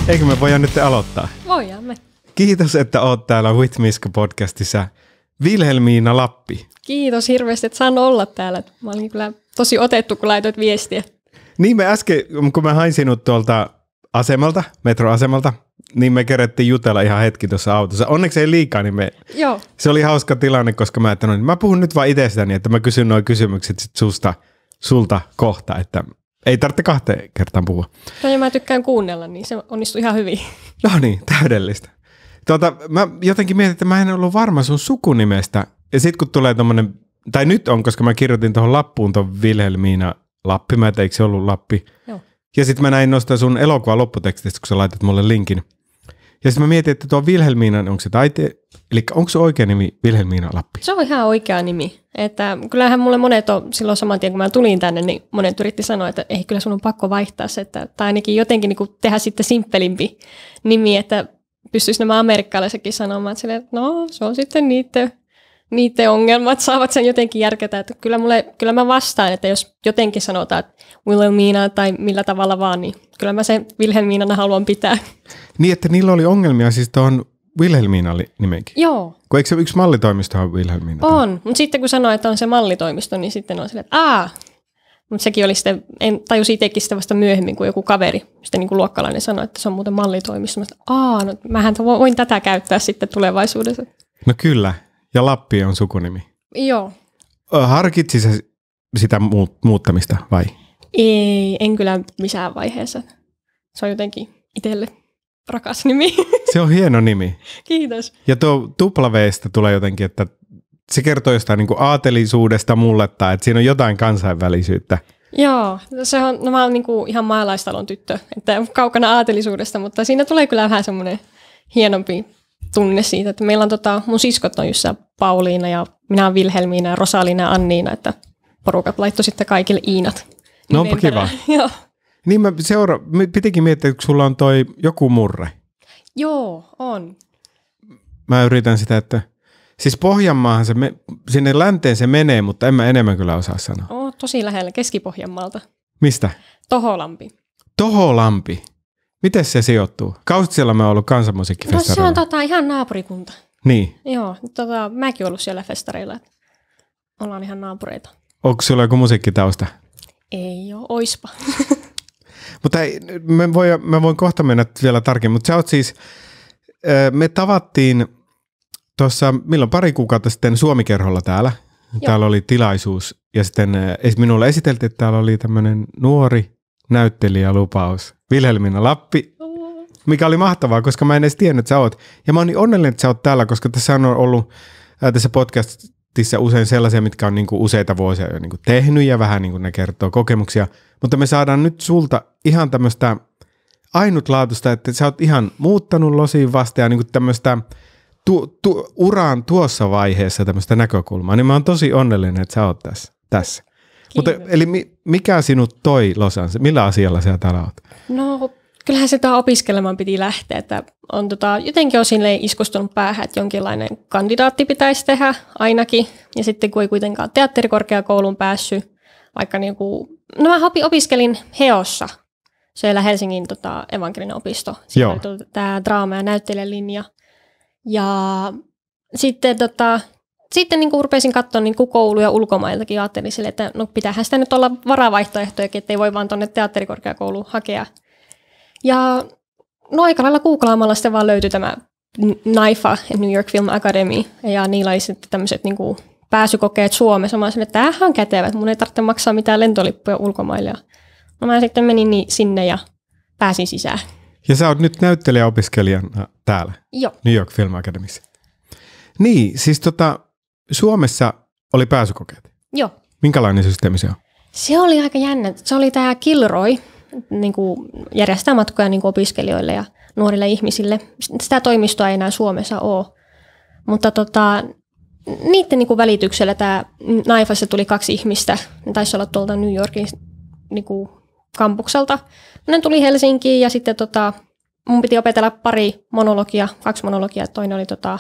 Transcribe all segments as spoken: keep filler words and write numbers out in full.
Eikö me voida nyt aloittaa? Voidaan me. Kiitos, että oot täällä With Miska-podcastissa. Wilhelmiina Lappi. Kiitos hirveästi, että saan olla täällä. Mä olin kyllä tosi otettu, kun laitoit viestiä. Niin me äsken, kun mä hain sinut tuolta asemalta, metroasemalta, niin me kerettiin jutella ihan hetki tuossa autossa. Onneksi ei liikaa, niin me... Joo. Se oli hauska tilanne, koska mä ajattelin, että mä puhun nyt vaan itsestäni, että mä kysyn nuo kysymykset sit susta, sulta kohta, että ei tarvitse kahteen kertaan puhua. No ja mä tykkään kuunnella, niin se onnistui ihan hyvin. No niin, täydellistä. Tuota, mä jotenkin mietin, että mä en ollut varma sun sukunimestä. Ja sit kun tulee tommonen, tai nyt on, koska mä kirjoitin tuohon lappuun ton Wilhelmiina Lappi, mä et, eikö se ollut Lappi? Joo. Ja sit mä näin nostaa sun elokuvan lopputekstistä, kun sä laitat mulle linkin. Ja sit mä mietin, että tuo Wilhelmiina, onko se taite, eli onko se oikea nimi Wilhelmiina Lappi? Se on ihan oikea nimi. Että kyllähän mulle monet on silloin saman tien, kun mä tulin tänne, niin monet yritti sanoa, että ei kyllä sun on pakko vaihtaa se, että, tai ainakin jotenkin niin kuin tehdä sitten simppelimpi nimi, että pystyisi nämä amerikkalaisetkin sanomaan, että, silleen, että no se on sitten niiden, niiden ongelmat, saavat sen jotenkin järketä. Että kyllä, mulle, kyllä mä vastaan, että jos jotenkin sanotaan, että Wilhelmiina tai millä tavalla vaan, niin kyllä mä sen Wilhelmiinana haluan pitää. Niin, että niillä oli ongelmia siis tuohon Wilhelmiina nimenkin. Joo. Kun eikö se yksi mallitoimisto on Wilhelmiina? On, mutta sitten kun sanoo, että on se mallitoimisto, niin sitten on silleen, että aah. Mutta sekin oli sitten, en tajusi itsekin sitä vasta myöhemmin, kun joku kaveri, sitten niin kuin luokkalainen sanoi, että se on muuten mallitoimisto. Mä sanoin, aah, no mähän voin tätä käyttää sitten tulevaisuudessa. No kyllä, ja Lappi on sukunimi. Joo. Harkitsi sä sitä muuttamista vai? Ei, en kyllä missään vaiheessa. Se on jotenkin itselle rakas nimi. Se on hieno nimi. Kiitos. Ja tuo tuplaveestä tulee jotenkin, että se kertoo jostain niin kuin aatelisuudesta mulle, tai että siinä on jotain kansainvälisyyttä. Joo, se on, no mä oon niin kuin ihan maalaistalon tyttö, että kaukana aatelisuudesta, mutta siinä tulee kyllä vähän semmoinen hienompi tunne siitä, että meillä on tota, mun siskot on just Pauliina ja minä olen Wilhelmiina ja Rosaliina ja Anniina, että porukat laittoi sitten kaikille Iinat. No onpa kiva. Joo. Niin mä seura- pitikin miettiä, että sulla on toi joku murre. Joo, on. Mä yritän sitä, että siis Pohjanmaahan se, me, sinne länteen se menee, mutta en mä enemmän kyllä osaa sanoa. Oh, tosi lähellä, keski-pohjanmaalta. Mistä? Toholampi. Toholampi. Miten se sijoittuu? Kaustilla mä oon ollut kansanmusiikkifestareilla. No se on tota, ihan naapurikunta. Niin. Joo, tota, mäkin oon ollut siellä festareilla. Ollaan ihan naapureita. Onko sulla joku musiikkitausta? Ei oo, oispa. Mutta ei, mä, voin, mä voin kohta mennä vielä tarkemmin, mutta sä oot siis, me tavattiin tuossa, milloin pari kuukautta sitten Suomi-kerholla täällä. Joo. Täällä oli tilaisuus ja sitten minulle esiteltiin, että täällä oli tämmöinen nuori näyttelijälupaus, Wilhelmiina Lappi, mikä oli mahtavaa, koska mä en edes tiennyt, että sä oot. Ja mä oon niin onnellinen, että sä oot täällä, koska tässä on ollut ää, tässä podcastissa usein sellaisia, mitkä on niinku useita vuosia jo niinku tehnyt ja vähän niinku ne kertoo kokemuksia. Mutta me saadaan nyt sulta ihan tämmöistä ainutlaatuista, että sä oot ihan muuttanut losiin vasta ja niinku tämmöistä tu, tu, uraan tuossa vaiheessa tämmöistä näkökulmaa. Niin mä oon tosi onnellinen, että sä oot tässä. tässä. Mutta, eli mikä sinut toi Losansa? Millä asialla sä täällä oot? No kyllähän sitä opiskelemaan piti lähteä. Että on tota, jotenkin on silleen iskustunut päähän, että jonkinlainen kandidaatti pitäisi tehdä ainakin. Ja sitten kun ei kuitenkaan teatterikorkeakouluun päässyt, vaikka niinku, no mä opiskelin Heossa, siellä Helsingin tota, evankelinen opisto. Siellä oli tämä draama- ja näyttelijälinja. Ja sitten, tota, sitten niin rupesin katsoa niin kouluja ulkomailtakin ja ajattelin sille, että no pitäähän sitä nyt olla varavaihtoehtojakin, ettei voi vaan tuonne teatterikorkeakouluun hakea. Ja no aika lailla googlaamalla sitten vaan löytyi tämä NAIFA, New York Film Academy, ja niillä oli sitten tämmöiset niin kuin pääsykokeet Suomessa. Mä sanoin, että tämähän on kätevä, että mun ei tarvitse maksaa mitään lentolippuja ulkomaille. No mä sitten menin niin sinne ja pääsin sisään. Ja sä oot nyt näyttelijäopiskelijana täällä, Joo. New York Film Academyssä. Niin, siis tota, Suomessa oli pääsykokeet. Joo. Minkälainen systeemi se on? Se oli aika jännä. Se oli tämä Kilroy, niin kuin järjestää matkoja niin kuin opiskelijoille ja nuorille ihmisille. Sitä toimistoa ei enää Suomessa ole. Mutta tota, niiden niin kuin välityksellä tämä NAIFassa tuli kaksi ihmistä. Ne taisi olla tuolta New Yorkin niin kuin kampukselta. Ne tuli Helsinkiin ja sitten tota, mun piti opetella pari monologia, kaksi monologia. Toinen oli tota,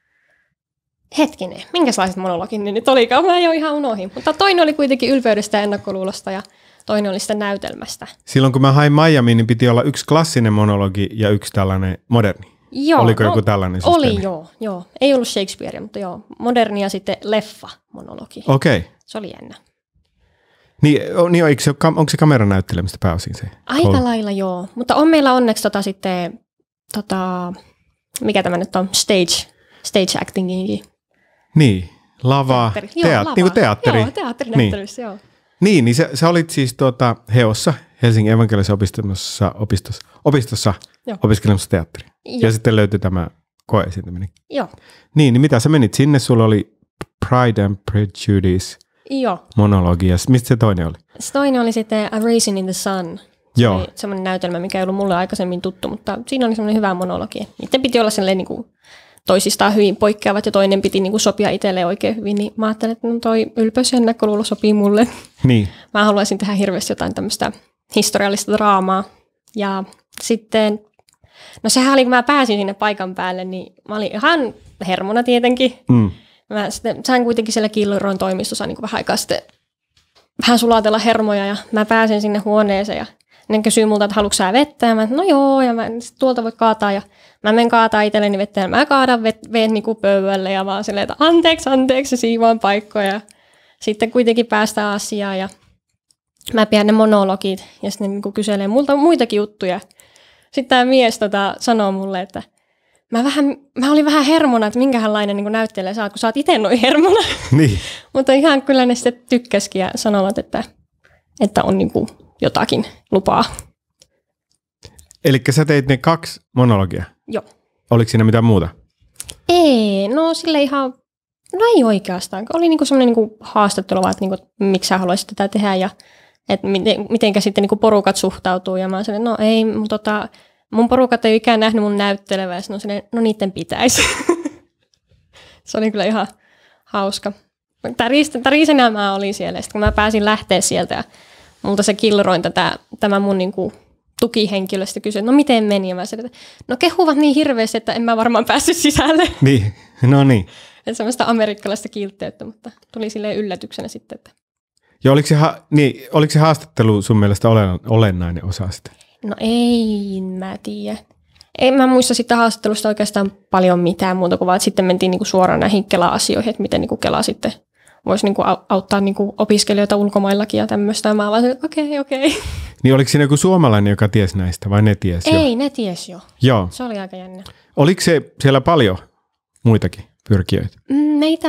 hetkinen, minkälaiset monologit ne nyt olikaan? Mä jo ihan unohin. Mutta toinen oli kuitenkin ylpeydestä ja ennakkoluulosta ja toinen oli sitten näytelmästä. Silloin kun mä hain Miamiin, niin piti olla yksi klassinen monologi ja yksi tällainen moderni. Joo, Oliko no, joku tällainen systeemi? Oli joo, joo. Ei ollut Shakespearea, mutta joo. Moderni ja sitten leffa-monologi. Okei. Okay. Se oli jännä. Niin, niin eikö se, onko se kameran näyttelemistä pääosin se? Aika Kol- lailla joo, mutta on meillä onneksi tota sitten, tota, mikä tämä nyt on, stage, stage actingiinkin. Niin, lava, teatteri. Teat, Joo, lava. Niin kuin teatteri. Joo, teatterinäyttelyssä, niin. joo. Niin, niin sä, sä olit siis tuota, Heossa, Helsingin evankelisessa opistossa, opistossa, opistossa opiskelemassa teatteria. Joo. Ja sitten löytyi tämä koeesiintyminen. Joo. Niin, niin mitä sä menit sinne? Sulla oli Pride and Prejudice. Joo. Monologi. Ja mistä se toinen oli? Se toinen oli sitten A Raisin in the Sun. Joo. Se oli semmoinen näytelmä, mikä ei ollut mulle aikaisemmin tuttu, mutta siinä oli semmoinen hyvä monologi. Niiden piti olla sellainen niin kuin toisistaan hyvin poikkeavat ja toinen piti niin kuin sopia itselleen oikein hyvin. Niin mä ajattelin, että no toi ylpeys ja ennakkoluulo sopii mulle. Niin. Mä haluaisin tehdä hirveästi jotain tämmöistä historiallista draamaa. Ja sitten, no sehän oli, kun mä pääsin sinne paikan päälle, niin mä olin ihan hermona tietenkin. Mm. Mä sitten sain kuitenkin siellä Kilroin toimistossa niin kuin vähän aikaa sitten vähän sulatella hermoja ja mä pääsin sinne huoneeseen ja ne kysyy multa, että haluatko sä vettä? Ja mä, no joo, ja mä, tuolta voit kaataa ja mä menen kaataa itselleni vettä ja mä kaadan vet, veen niin kuin pöydälle ja vaan silleen, että anteeksi, anteeksi, siivoan paikkoja. Sitten kuitenkin päästään asiaan ja mä pidän ne monologit ja sitten ne niin kuin kyselee multa muitakin juttuja. Sitten tämä mies tota, sanoo mulle, että Mä, vähän, mä olin vähän hermona, että minkälainen niin näyttelijä sä oot, kun sä oot itse noin hermona. Niin. Mutta ihan kyllä ne sitten tykkäskin ja sanovat, että, että on niin kuin jotakin lupaa. Eli sä teit ne kaksi monologia? Joo. Oliko siinä mitään muuta? Ei, no sille ihan, no ei oikeastaan. Oli niin semmoinen niin haastattelu, että niin kuin, miksi sä haluaisit tätä tehdä ja että miten, mitenkä sitten niin porukat suhtautuu. Ja mä oon silleen, no ei, mutta tota, mun porukat ei ikään nähnyt mun näyttelevää, ja no, silleen, no niiden pitäisi. Se oli kyllä ihan hauska. Tärisenä mä olin siellä, sitten kun mä pääsin lähteä sieltä, ja multa se Kilroin tätä, tämä mun niinku tukihenkilö sitten kysyi, että no miten meni, ja mä sanoin, että no kehuvat niin hirveästi, että en mä varmaan päässyt sisälle. Niin, no niin. Että semmoista amerikkalaista kiltteyttä, mutta tuli silleen yllätyksenä sitten. Että ja oliko se, ha- niin, oliko se haastattelu sun mielestä olennainen osa sitä? No ei, mä tiedä. En mä muista sitten haastattelusta oikeastaan paljon mitään muuta kuin vaan, että sitten mentiin niinku suoraan näihin Kela-asioihin, että miten niinku Kela sitten voisi niinku auttaa niinku opiskelijoita ulkomaillakin ja tämmöistä. Mä vaan että okei, okay, okei. Okay. Niin oliko siinä joku suomalainen, joka tiesi näistä vai ne tiesi Ei, jo? ne tiesi jo. Joo. Se oli aika jännä. Oliko se siellä paljon muitakin pyrkijöitä? Meitä,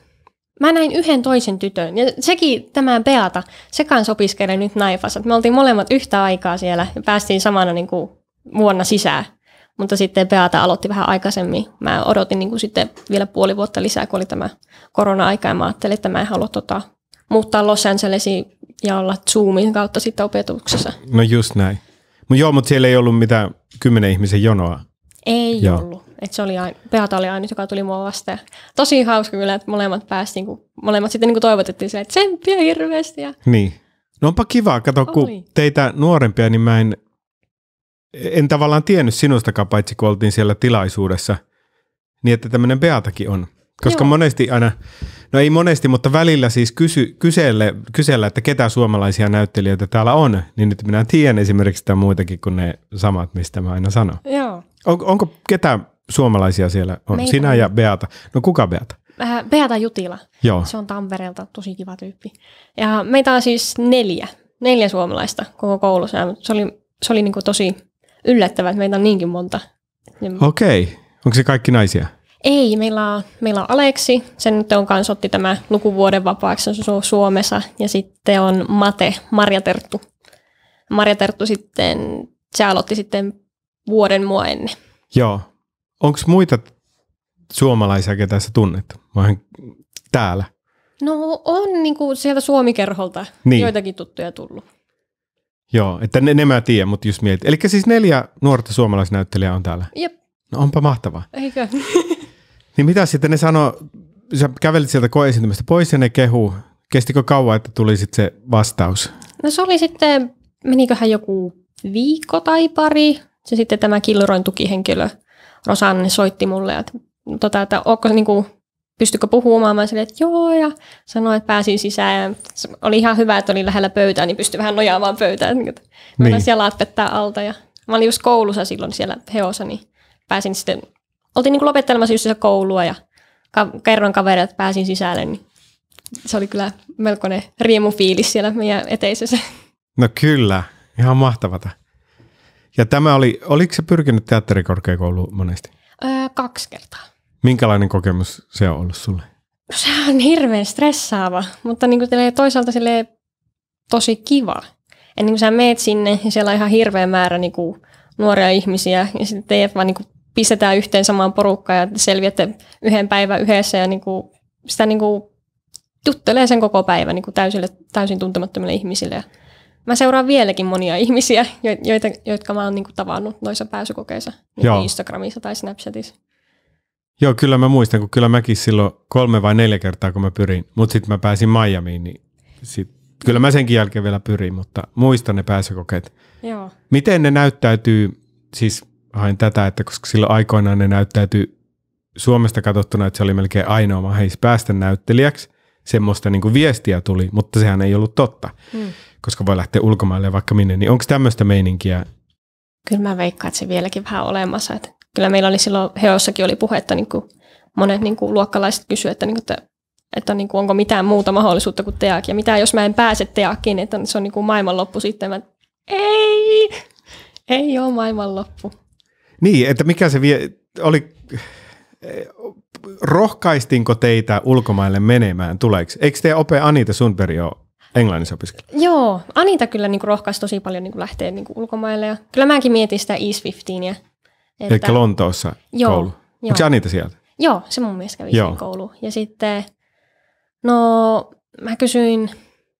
mä näin yhden toisen tytön ja sekin tämä Beata, se kanssa opiskelee nyt Naifassa. Me oltiin molemmat yhtä aikaa siellä ja päästiin samana niin kuin vuonna sisään. Mutta sitten Beata aloitti vähän aikaisemmin. Mä odotin niin kuin sitten vielä puoli vuotta lisää, kun oli tämä korona-aika. Ja mä ajattelin, että mä en halua tota, muuttaa Los Angelesiin ja olla Zoomin kautta sitten opetuksessa. No just näin. Mut joo, mutta siellä ei ollut mitään kymmenen ihmisen jonoa. Ei joo. ollut. Et se oli aina, Beata oli ainut, joka tuli mua vastaan. Tosi hauska kyllä, että molemmat päästiin, kun molemmat sitten niin kuin toivotettiin silleen, että tsemppiä hirveästi. Ja niin. No onpa kiva. Kato, kun oli teitä nuorempia, niin mä en... En tavallaan tiennyt sinustakaan, paitsi kun oltiin siellä tilaisuudessa, niin että tämmöinen Beatakin on. Koska Joo. monesti aina, no ei monesti, mutta välillä siis kysy, kyselle, kysellä, että ketä suomalaisia näyttelijöitä täällä on, niin nyt minä tiedän esimerkiksi sitä muitakin kuin ne samat, mistä mä aina sanon. Joo. On, onko ketä suomalaisia siellä on? Meitä Sinä ja Beata. No kuka Beata? Äh, Beata Jutila. Joo. Se on Tampereelta, tosi kiva tyyppi. Ja meitä on siis neljä, neljä suomalaista koko koulussa. Se oli, se oli niin kuin tosi yllättävää, että meitä on niinkin monta. Okei. Onko se kaikki naisia? Ei, meillä on, meillä on Aleksi. Se nyt on kanssa otti tämä lukuvuoden vapaaksi Suomessa. Ja sitten on Mate, Marja Terttu. Marja Terttu sitten, se aloitti sitten vuoden mua ennen. Joo. Onko muita suomalaisia, ketä sä tunnet? Vai täällä? No on niin kuin sieltä Suomikerholta niin joitakin tuttuja tullut. Joo, että ne, ne mä tiedän, mutta just mietin. Eli siis neljä nuorta suomalaisnäyttelijää on täällä. Jep. No onpa mahtavaa. Eikö? Niin mitä sitten ne sanoo, sä kävelit sieltä koeesiintymästä pois ja ne kehu. Kestikö kauan, että tuli sitten se vastaus? No se oli sitten, meniköhän joku viikko tai pari. Se sitten tämä Kilroin tukihenkilö Rosanne soitti mulle, että, tota, että onko niinku, pystytkö puhumaan? Mä silleen, että joo, ja sanoin, että pääsin sisään. Ja oli ihan hyvä, että oli lähellä pöytää, niin pystyi vähän nojaamaan pöytään. Mä niin. siellä laatpettaa alta. Ja mä olin just koulussa silloin siellä Heossa, niin pääsin sitten, oltiin niin kuin lopettelemassa just se koulua ja ka- kerron kavereille, että pääsin sisälle. Niin se oli kyllä melkoinen riemufiilis siellä meidän eteisessä. No kyllä, ihan mahtavata. Ja tämä oli, oliko se pyrkinyt teatterikorkeakouluun monesti? Öö, kaksi kertaa. Minkälainen kokemus se on ollut sulle? No se on hirveän stressaava, mutta niin kuin toisaalta tosi kiva. Ja niin kuin sä meet sinne ja siellä on ihan hirveä määrä niin kuin nuoria ihmisiä ja sitten teidät vaan niin kuin pistetään yhteen samaan porukkaan ja selviätte yhden päivän yhdessä ja niin kuin sitä niin kuin juttelee sen koko päivän niin kuin täysille, täysin tuntemattomille ihmisille. Ja mä seuraan vieläkin monia ihmisiä, joita, jotka mä oon niin kuin tavannut noissa pääsykokeissa niin Instagramissa tai Snapchatissa. Joo, kyllä mä muistan, kun kyllä mäkin silloin kolme vai neljä kertaa, kun mä pyrin, mutta sitten mä pääsin Miamiin, niin sit, kyllä mä senkin jälkeen vielä pyrin, mutta muistan ne pääsykokeet. Joo. Miten ne näyttäytyy, siis hain tätä, että koska silloin aikoinaan ne näyttäytyy Suomesta katsottuna, että se oli melkein ainoa mahdollisuus päästä näyttelijäksi, semmoista niin kuin viestiä tuli, mutta sehän ei ollut totta, hmm. koska voi lähteä ulkomaille vaikka minne, niin onko tämmöistä meininkiä? Kyllä mä veikkaan, että se vieläkin vähän olemassa, että kyllä meillä oli silloin Heossakin oli puhetta, niin kuin monet niin kuin luokkalaiset kysyivät, että, niin kuin, että, että niin kuin, onko mitään muuta mahdollisuutta kuin teakki. Ja mitä jos mä en pääse teakkiin, että se on niin kuin maailmanloppu sitten. Mä, ei, ei ole maailmanloppu. Niin, että mikä se vie, oli, rohkaistinko teitä ulkomaille menemään tuleeko? Eikö teidän ope Anita Sundberg ole englannissa opiskella? Joo, Anita kyllä niin kuin rohkaisi tosi paljon niin kuin lähteä niin kuin ulkomaille. Ja kyllä mäkin mietin sitä East viisitoista. Eli Lontoossa joo, koulu. Joo. Onko se Anita sieltä? Joo, se mun mielestä kävi sen kouluun. Ja sitten, no mä kysyin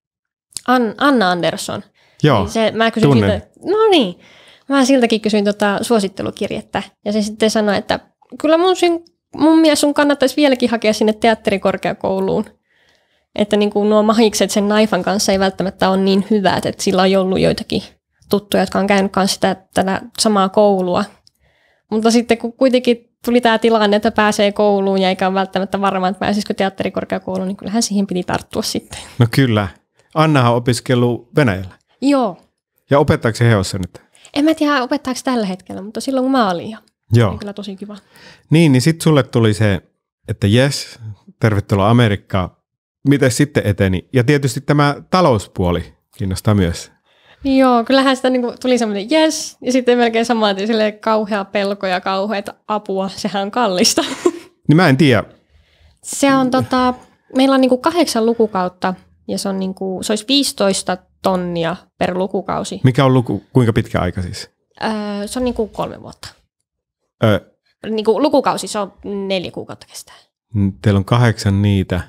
An, Anna Andersson. Joo, se, mä kysyin tunnen. Siltä, no niin, mä siltäkin kysyin tota suosittelukirjettä. Ja se sitten sanoi, että kyllä mun, mun mielestä sun kannattaisi vieläkin hakea sinne teatterikorkeakouluun. Että niin kuin nuo mahikset sen naifan kanssa ei välttämättä ole niin hyvät, että sillä on ollut joitakin tuttuja, jotka on käynyt kanssa sitä tätä samaa koulua. Mutta sitten kun kuitenkin tuli tämä tilanne, että pääsee kouluun ja eikä ole välttämättä varma, että pääsisikö teatterikorkeakouluun, niin kyllähän siihen piti tarttua sitten. No kyllä. Annahan on opiskellut Venäjällä. Joo. Ja opettaako se Heossa nyt? En mä tiedä opettaako tällä hetkellä, mutta silloin kun mä olin jo. Joo. Oli kyllä tosi kiva. Niin, niin sitten sulle tuli se, että jes, tervetuloa Amerikkaan. Miten sitten eteni? Ja tietysti tämä talouspuoli kiinnostaa myös. Joo, kyllähän sitä niin kuin tuli semmoinen jes, ja sitten melkein samaan silleen kauhea pelko ja kauheat apua, sehän on kallista. Niin mä en tiedä. Se on tota, meillä on niin kuin kahdeksan lukukautta, ja se on niin kuin, se olisi viisitoista tonnia per lukukausi. Mikä on luku, kuinka pitkä aika siis? Öö, se on niin kuin kolme vuotta. Öö. Niin kuin lukukausi, se on neljä kuukautta kestää. Teillä on kahdeksan niitä.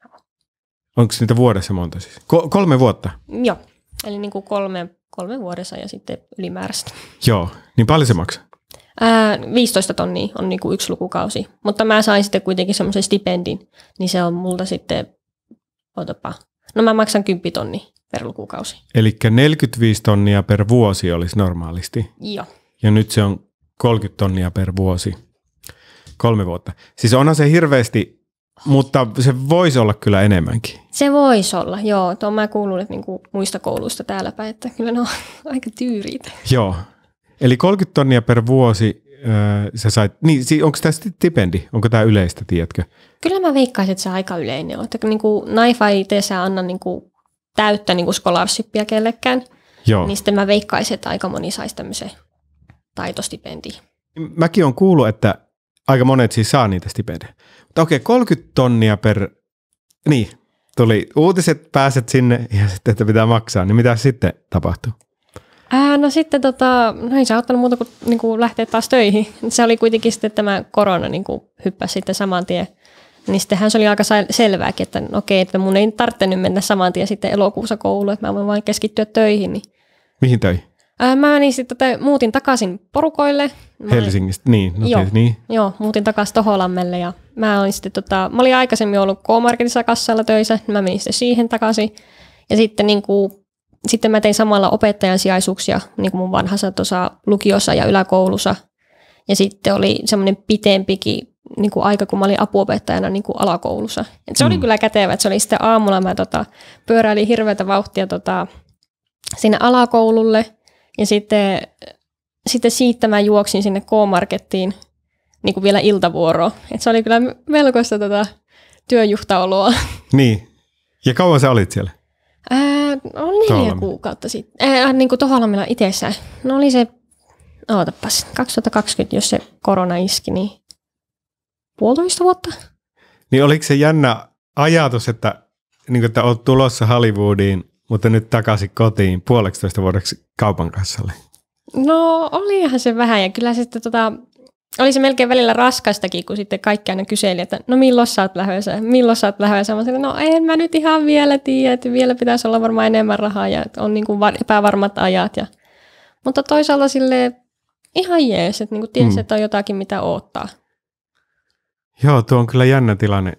Onko niitä vuodessa monta siis? Ko- kolme vuotta? Joo. Eli niin kuin kolme, kolme vuodessa ja sitten ylimääräistä. Joo, niin paljon se maksaa? Ää, viisitoista tonnia on niin kuin yksi lukukausi, mutta mä sain sitten kuitenkin semmoisen stipendin, niin se on multa sitten, otapa, no mä maksan kymmenen tonnia per lukukausi. Eli neljäkymmentäviisi tonnia per vuosi olisi normaalisti? Joo. Ja nyt se on kolmekymmentä tonnia per vuosi, kolme vuotta. Siis onhan se hirveästi, mutta se voisi olla kyllä enemmänkin. Se voisi olla, joo. Tuon mä kuulun niinku muista kouluista täällä päin, että kyllä ne on aika tyyriitä. Joo. Eli kolmekymmentä tonnia per vuosi äh, sä sait, niin onko tämä stipendi? Onko tämä yleistä, tiedätkö? Kyllä mä veikkaisin, että se aika yleinen on. Että niinku Naifa ei itse anna niinku täyttä niinku scholarshipia kellekään. Joo. Niin sitten mä veikkaisin, että aika moni saisi tämmöisen taitostipendiin. Mäkin on kuullut, että aika monet siis saa niitä stipendejä. Mutta okei, kolmekymmentä tonnia per, niin, tuli uutiset, pääset sinne ja sitten, että pitää maksaa, niin mitä sitten tapahtuu? Ää, no sitten tota, no ei saa ottanut muuta kuin, niin kuin lähteä taas töihin. Se oli kuitenkin sitten tämä korona niin kuin hyppäsi sitten saman tien. Niin sittenhän se oli aika selvääkin, että no okei, että mun ei tarvitse nyt mennä saman tien sitten elokuussa kouluun, että mä voin vain keskittyä töihin. Niin. Mihin töihin? Ää, mä niin sitten muutin takaisin porukoille. Mä Helsingistä, niin. No joo, niin. Joo, muutin takaisin Toholammelle ja mä olin sitten, tota, mä olin aikaisemmin ollut K-Marketissa kassalla töissä, niin mä menin sitten siihen takaisin. Ja sitten, niin kuin, sitten mä tein samalla opettajan sijaisuuksia niin kuin mun vanhassa tuossa lukiossa ja yläkoulussa. Ja sitten oli semmoinen pitempikin niin kuin aika, kun mä olin apuopettajana niin kuin alakoulussa. Et se mm. oli kyllä kätevä, että se oli sitten aamulla, mä tota, pyöräilin hirveätä vauhtia tota, sinne alakoululle ja sitten, sitten siitä mä juoksin sinne K-markettiin niin kuin vielä iltavuoroon. Et se oli kyllä melkoista tota, työjuhtaoloa. Niin. Ja kauan sä olit siellä? Ää, no neljä Toholamme. kuukautta sitten. Ää, niin kuin Toholammilla itsessään. No oli se, ootapas, kaksituhattakaksikymmentä, jos se korona iski, niin puolitoista vuotta. Niin oliko se jännä ajatus, että, niin kuin, että olet tulossa Hollywoodiin, mutta nyt takaisin kotiin puoleksitoista vuodeksi kaupan kassalle? No olihan se vähän ja kyllä sitten tota, oli se melkein välillä raskastakin, kun sitten kaikki aina kyseli, että no milloin sä oot lähdössä, milloin sä oot lähdössä. Mä sanoin, no en mä nyt ihan vielä tiedä, että vielä pitäisi olla varmaan enemmän rahaa ja että on niin kuin epävarmat ajat. Ja, mutta toisaalta silleen ihan jees, että niin kuin tiesi, mm. että on jotakin mitä odottaa. Joo, tuo on kyllä jännä tilanne.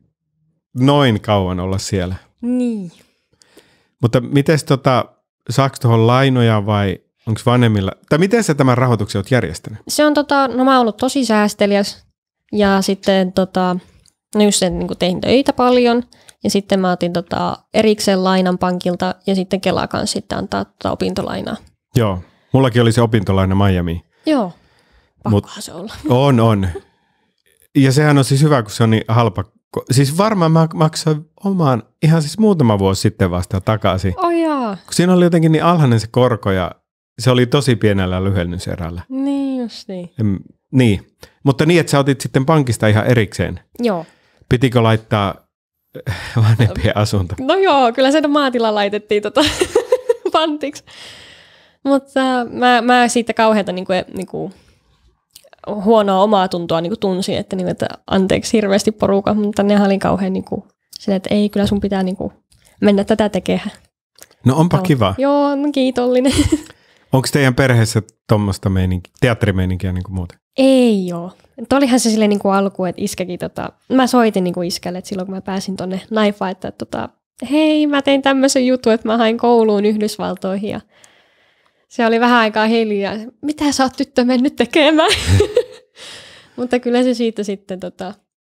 Noin kauan olla siellä. Niin. Mutta miten tota, saako tuohon lainoja vai onko vanhemmilla, tai miten sä tämän rahoituksen olet järjestänyt? Se on tota, no mä oon ollut tosi säästeliäs ja sitten tota, no just sen, niin tein töitä paljon ja sitten mä otin tota, erikseen lainan pankilta ja sitten Kela kanssa sitten antaa tota, opintolainaa. Joo, mullakin oli se opintolaina Miamiin. Joo, pakkohan Mut, se olla. On, on. Ja sehän on siis hyvä, kun se on niin halpa. Siis varmaan mä maksoin omaan ihan siis muutama vuosi sitten vasta takaisin. Oh jaa. Kun siinä oli jotenkin niin alhainen se korko ja se oli tosi pienellä lyhennyserällä. Niin just niin. En, niin, mutta niin, että sä otit sitten pankista ihan erikseen. Joo. Pitikö laittaa vanhempien asunto? No joo, kyllä sen maatila laitettiin tota pantiksi. Mutta mä, mä siitä kauheata niinku, niinku, huonoa omaa tuntoa niinku tunsin, että, niinku, että anteeksi hirveästi porukan, mutta ne oli kauhean niinku, sille, että ei, kyllä sun pitää niinku, mennä tätä tekemään. No onpa no, kiva. Joo, no, kiitollinen. Onko teidän perheessä tuommoista meininkiä, teatterimeininkiä niin kuin muuten? Ei ole. Olihan se silleen niin kuin alku, että iskäkin, tota, mä soitin niin kuin iskälle, että silloin kun mä pääsin tonne Naifaan, että tota, hei, mä tein tämmöisen jutun, että mä hain kouluun Yhdysvaltoihin ja se oli vähän aikaa hiljaa. Mitä sä oot tyttö mennyt tekemään? Mutta kyllä se siitä sitten tota,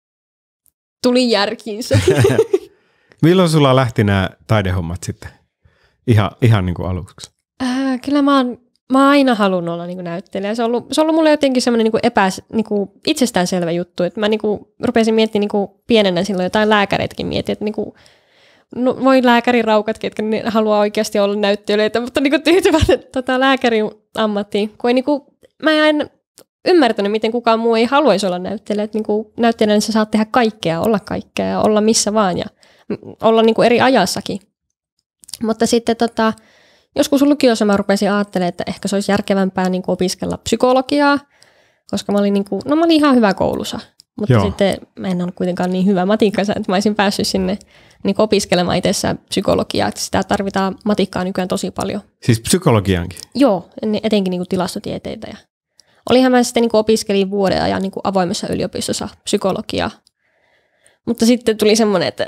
tuli järkiinsä. Milloin sulla lähti nämä taidehommat sitten? Ihan, ihan niin kuin aluksi. Äh, kyllä mä oon, mä oon aina halunnut olla niin kuin näyttelijä. Se on ollut, se on ollut mulle jotenkin semmoinen niin kuin epä, niin kuin itsestäänselvä juttu. Että mä niin kuin rupesin miettimään niin kuin pienenä silloin jotain lääkäreitäkin miettiä, että niin kuin, no, voi lääkäriraukat, ketkä haluaa oikeasti olla näyttelijöitä, mutta niin kuin tyytyvät tota, lääkärin ammattiin. Kun ei, niin kuin, mä en ymmärtänyt, miten kukaan muu ei haluaisi olla näyttelijä. Että niin kuin näyttelijänä sä saat tehdä kaikkea, olla kaikkea ja olla missä vaan ja olla niin kuin eri ajassakin. Mutta sitten tota, joskus lukiossa mä rupesin ajattelemaan, että ehkä se olisi järkevämpää niin kuin opiskella psykologiaa, koska mä olin, niin kuin, no mä olin ihan hyvä koulussa, mutta Joo. sitten mä en ollut kuitenkaan niin hyvä matikassa, että mä olisin päässyt sinne niin kuin opiskelemaan itsessään psykologiaa, että sitä tarvitaan matikkaa nykyään tosi paljon. Siis psykologiaankin? Joo, etenkin niin kuin tilastotieteitä. Ja olihan mä sitten niin kuin opiskelin vuoden ajan niin kuin avoimessa yliopistossa psykologiaa. Mutta sitten tuli semmoinen, että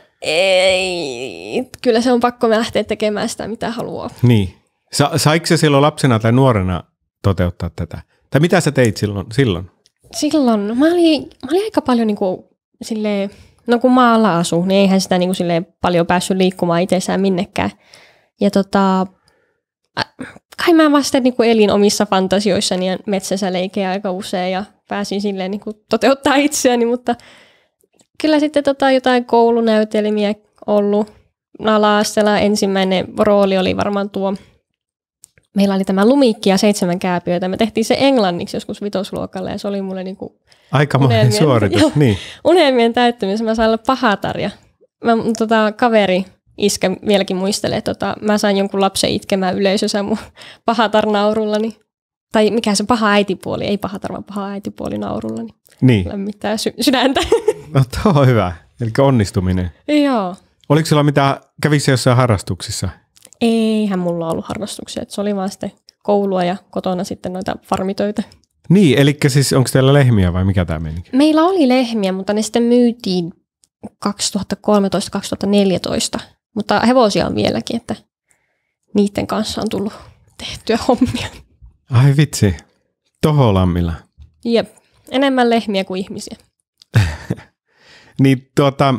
ei, kyllä se on pakko lähteä tekemään sitä, mitä haluaa. Niin. Sa- saiko se silloin lapsena tai nuorena toteuttaa tätä? Tai mitä sä teit silloin? Silloin, silloin no, mä, olin, mä olin aika paljon niin kuin, silleen, no kun maalla asuu, niin eihän sitä niin kuin, silleen, paljon päässyt liikkumaan itsessään minnekään. Ja tota, kai mä vasta niin kuin elin omissa fantasioissani ja metsässä leikejä aika usein ja pääsin silleen niin kuin, toteuttaa itseäni, mutta kyllä sitten tota, jotain koulunäytelmiä ollut. Ala-asteella ensimmäinen rooli oli varmaan tuo, meillä oli tämä Lumikki ja seitsemän kääpiöitä. Me tehtiin se englanniksi joskus vitosluokalla ja se oli mulle niinku aikamoinen suoritus, jo, niin. Unelmien täyttämistä. Mä sain olla pahatar ja mä, tota, kaveri iskä vieläkin muistelee, että tota, mä sain jonkun lapsen itkemään yleisössä mun pahatar naurullani. Tai mikä se paha äitipuoli, ei pahatar, vaan paha äitipuoli naurullani. Niin. Lämmittää sy- sydäntä. No tuo on hyvä, eli onnistuminen. Joo. Oliko sulla mitään, kävissä jossain harrastuksissa? Eihän mulla ollut harrastuksia, että se oli vaan sitten koulua ja kotona sitten noita farmitöitä. Niin, eli siis onko teillä lehmiä vai mikä tämä meni? Meillä oli lehmiä, mutta ne sitten myytiin kaksituhattakolmetoista kaksituhattaneljätoista, mutta hevosia on vieläkin, että niiden kanssa on tullut tehtyä hommia. Ai vitsi, Toholammilla. Jep, enemmän lehmiä kuin ihmisiä. Niin tuota,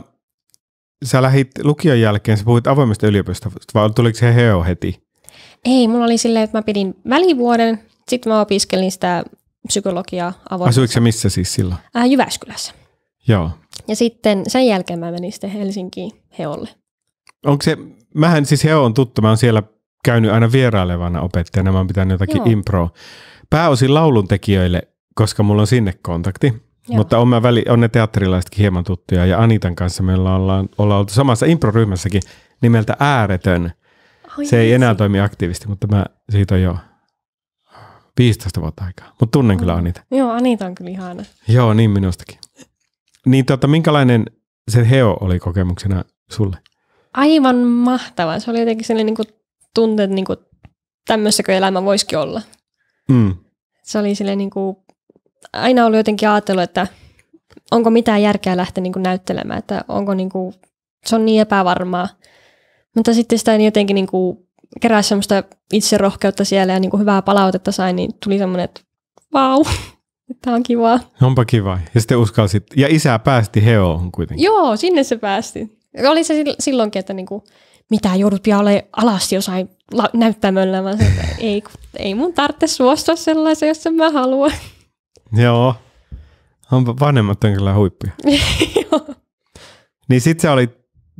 sä lähit lukion jälkeen, sä puhuit avoimesta yliopistosta, vai tuliko se heo heti? Ei, mulla oli silleen, että mä pidin välivuoden, sitten mä opiskelin sitä psykologiaa avoimessa. Asuitko sä missä siis silloin? Ää, Jyväskylässä. Joo. Ja sitten sen jälkeen mä menin sitten Helsinkiin heolle. Onko se, mähän siis heo on tuttu, mä oon siellä käynyt aina vierailevana opettajana, mä oon pitänyt jotakin Joo. improa. Pääosin lauluntekijöille, koska mulla on sinne kontakti, Joo. mutta on, mä väli, on ne teatterilaisetkin hieman tuttuja ja Anitan kanssa meillä ollaan, ollaan oltu samassa improryhmässäkin nimeltä Ääretön. Oi, se ei enää toimi aktiivisesti, mutta mä siitä on jo viisitoista vuotta aikaa, mutta tunnen mm. kyllä Anita. Joo, Anita on kyllä ihana. Joo, niin minustakin. Niin tota, minkälainen se heo oli kokemuksena sulle? Aivan mahtava. Se oli jotenkin sellainen niin kuin tunte, että niin kuin tämmöissäkö elämä voisikin olla. Mm. Se oli silleen niin kuin, aina oli jotenkin ajatellut, että onko mitään järkeä lähteä niin kuin näyttelemään, että onko niin kuin, se on niin epävarmaa. Mutta sitten sitä jotenkin niin kuin keräsi semmoista itserohkeutta siellä ja niin kuin hyvää palautetta sain, niin tuli semmoinen, että vau, tämä on kivaa. Onpa kiva. Ja sitten uskalsit. Ja isä päästi heoon kuitenkin. Joo, sinne se päästi. Oli se silloinkin, että niin kuin, mitä joudut pian olemaan alasti jossain näyttämöllä. Mä sanoin, että ei, ei mun tarvitse suostua sellaiseen, jos mä haluan. Joo. Onpa vanhemmat on kyllä huippuja. Joo. Niin sit sä olit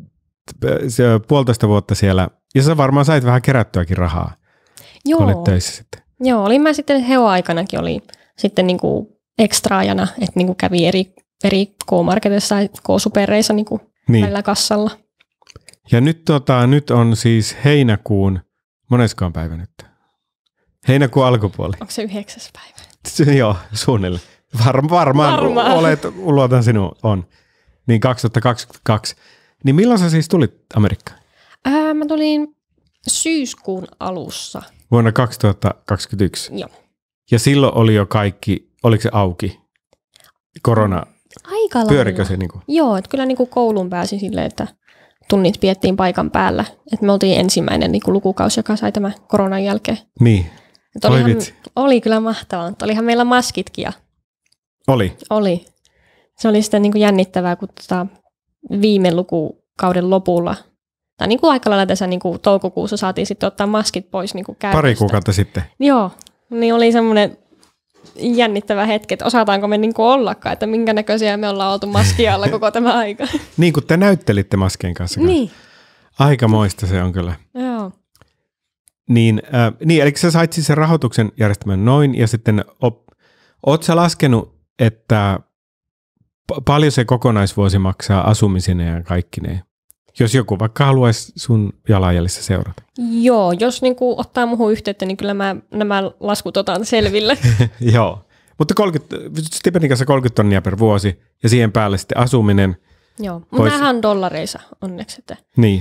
se puolitoista vuotta siellä, ja sä varmaan sait vähän kerättyäkin rahaa, Joo. kun olit töissä sitten. Joo, olin mä sitten heo-aikanakin oli sitten niinku ekstraajana, että niinku kävi eri, eri K-marketissa ja K-supereissa niinku niin. Välillä kassalla. Ja nyt, tota, nyt on siis heinäkuun, moneskaan päivä nyt? Heinäkuun alkupuoli. Onko se yhdeksäs päivä? Joo, suunnilleen. Var, varmaan, varmaan olet, luotan sinun, on. Niin kaksituhattakaksikymmentäkaksi. Niin milloin sä siis tulit Amerikkaan? Ää, mä tulin syyskuun alussa. Vuonna kaksituhattakaksikymmentäyksi? Joo. Ja silloin oli jo kaikki, oliko se auki? Korona? Aika lailla. Pyörikö se? Niin kuin? Joo, että kyllä niin kuin kouluun pääsi silleen, että tunnit piettiin paikan päällä. Että me oltiin ensimmäinen niin kuin lukukausi, joka sai tämän koronan jälkeen. Niin. Oli, vitsi. Oli kyllä mahtavaa. Olihan meillä maskitkin. Ja oli? Oli. Se oli sitten niin kuin jännittävää, kun tota viime lukukauden lopulla, tai niin kuin aika lailla tässä niin kuin toukokuussa saatiin sitten ottaa maskit pois niin kuin käytöstä. Pari kuukautta sitten? Joo. Niin oli semmoinen jännittävä hetki, että osataanko me niin kuin ollakaan, että minkä näköisiä me ollaan oltu maskia alla koko tämä aika. Niin kuin te näyttelitte maskien kanssa. Niin. Aikamoista se on kyllä. Joo. Niin, äh, niin, eli sä sait siis sen rahoituksen järjestämään noin, ja sitten op, oot sä laskenut, että p- paljon se kokonaisvuosi maksaa asumisen ja kaikki ne, jos joku vaikka haluaisi sun jalanjäljissä seurata? Joo, jos niin kuin ottaa muuhun yhteyttä, niin kyllä mä nämä laskut otan selville. Joo, mutta kolmekymmentä, stipendin kanssa kolmekymmentä tonnia per vuosi, ja siihen päälle sitten asuminen. Joo, mutta pois... nämähän on dollareissa onneksi, että niin.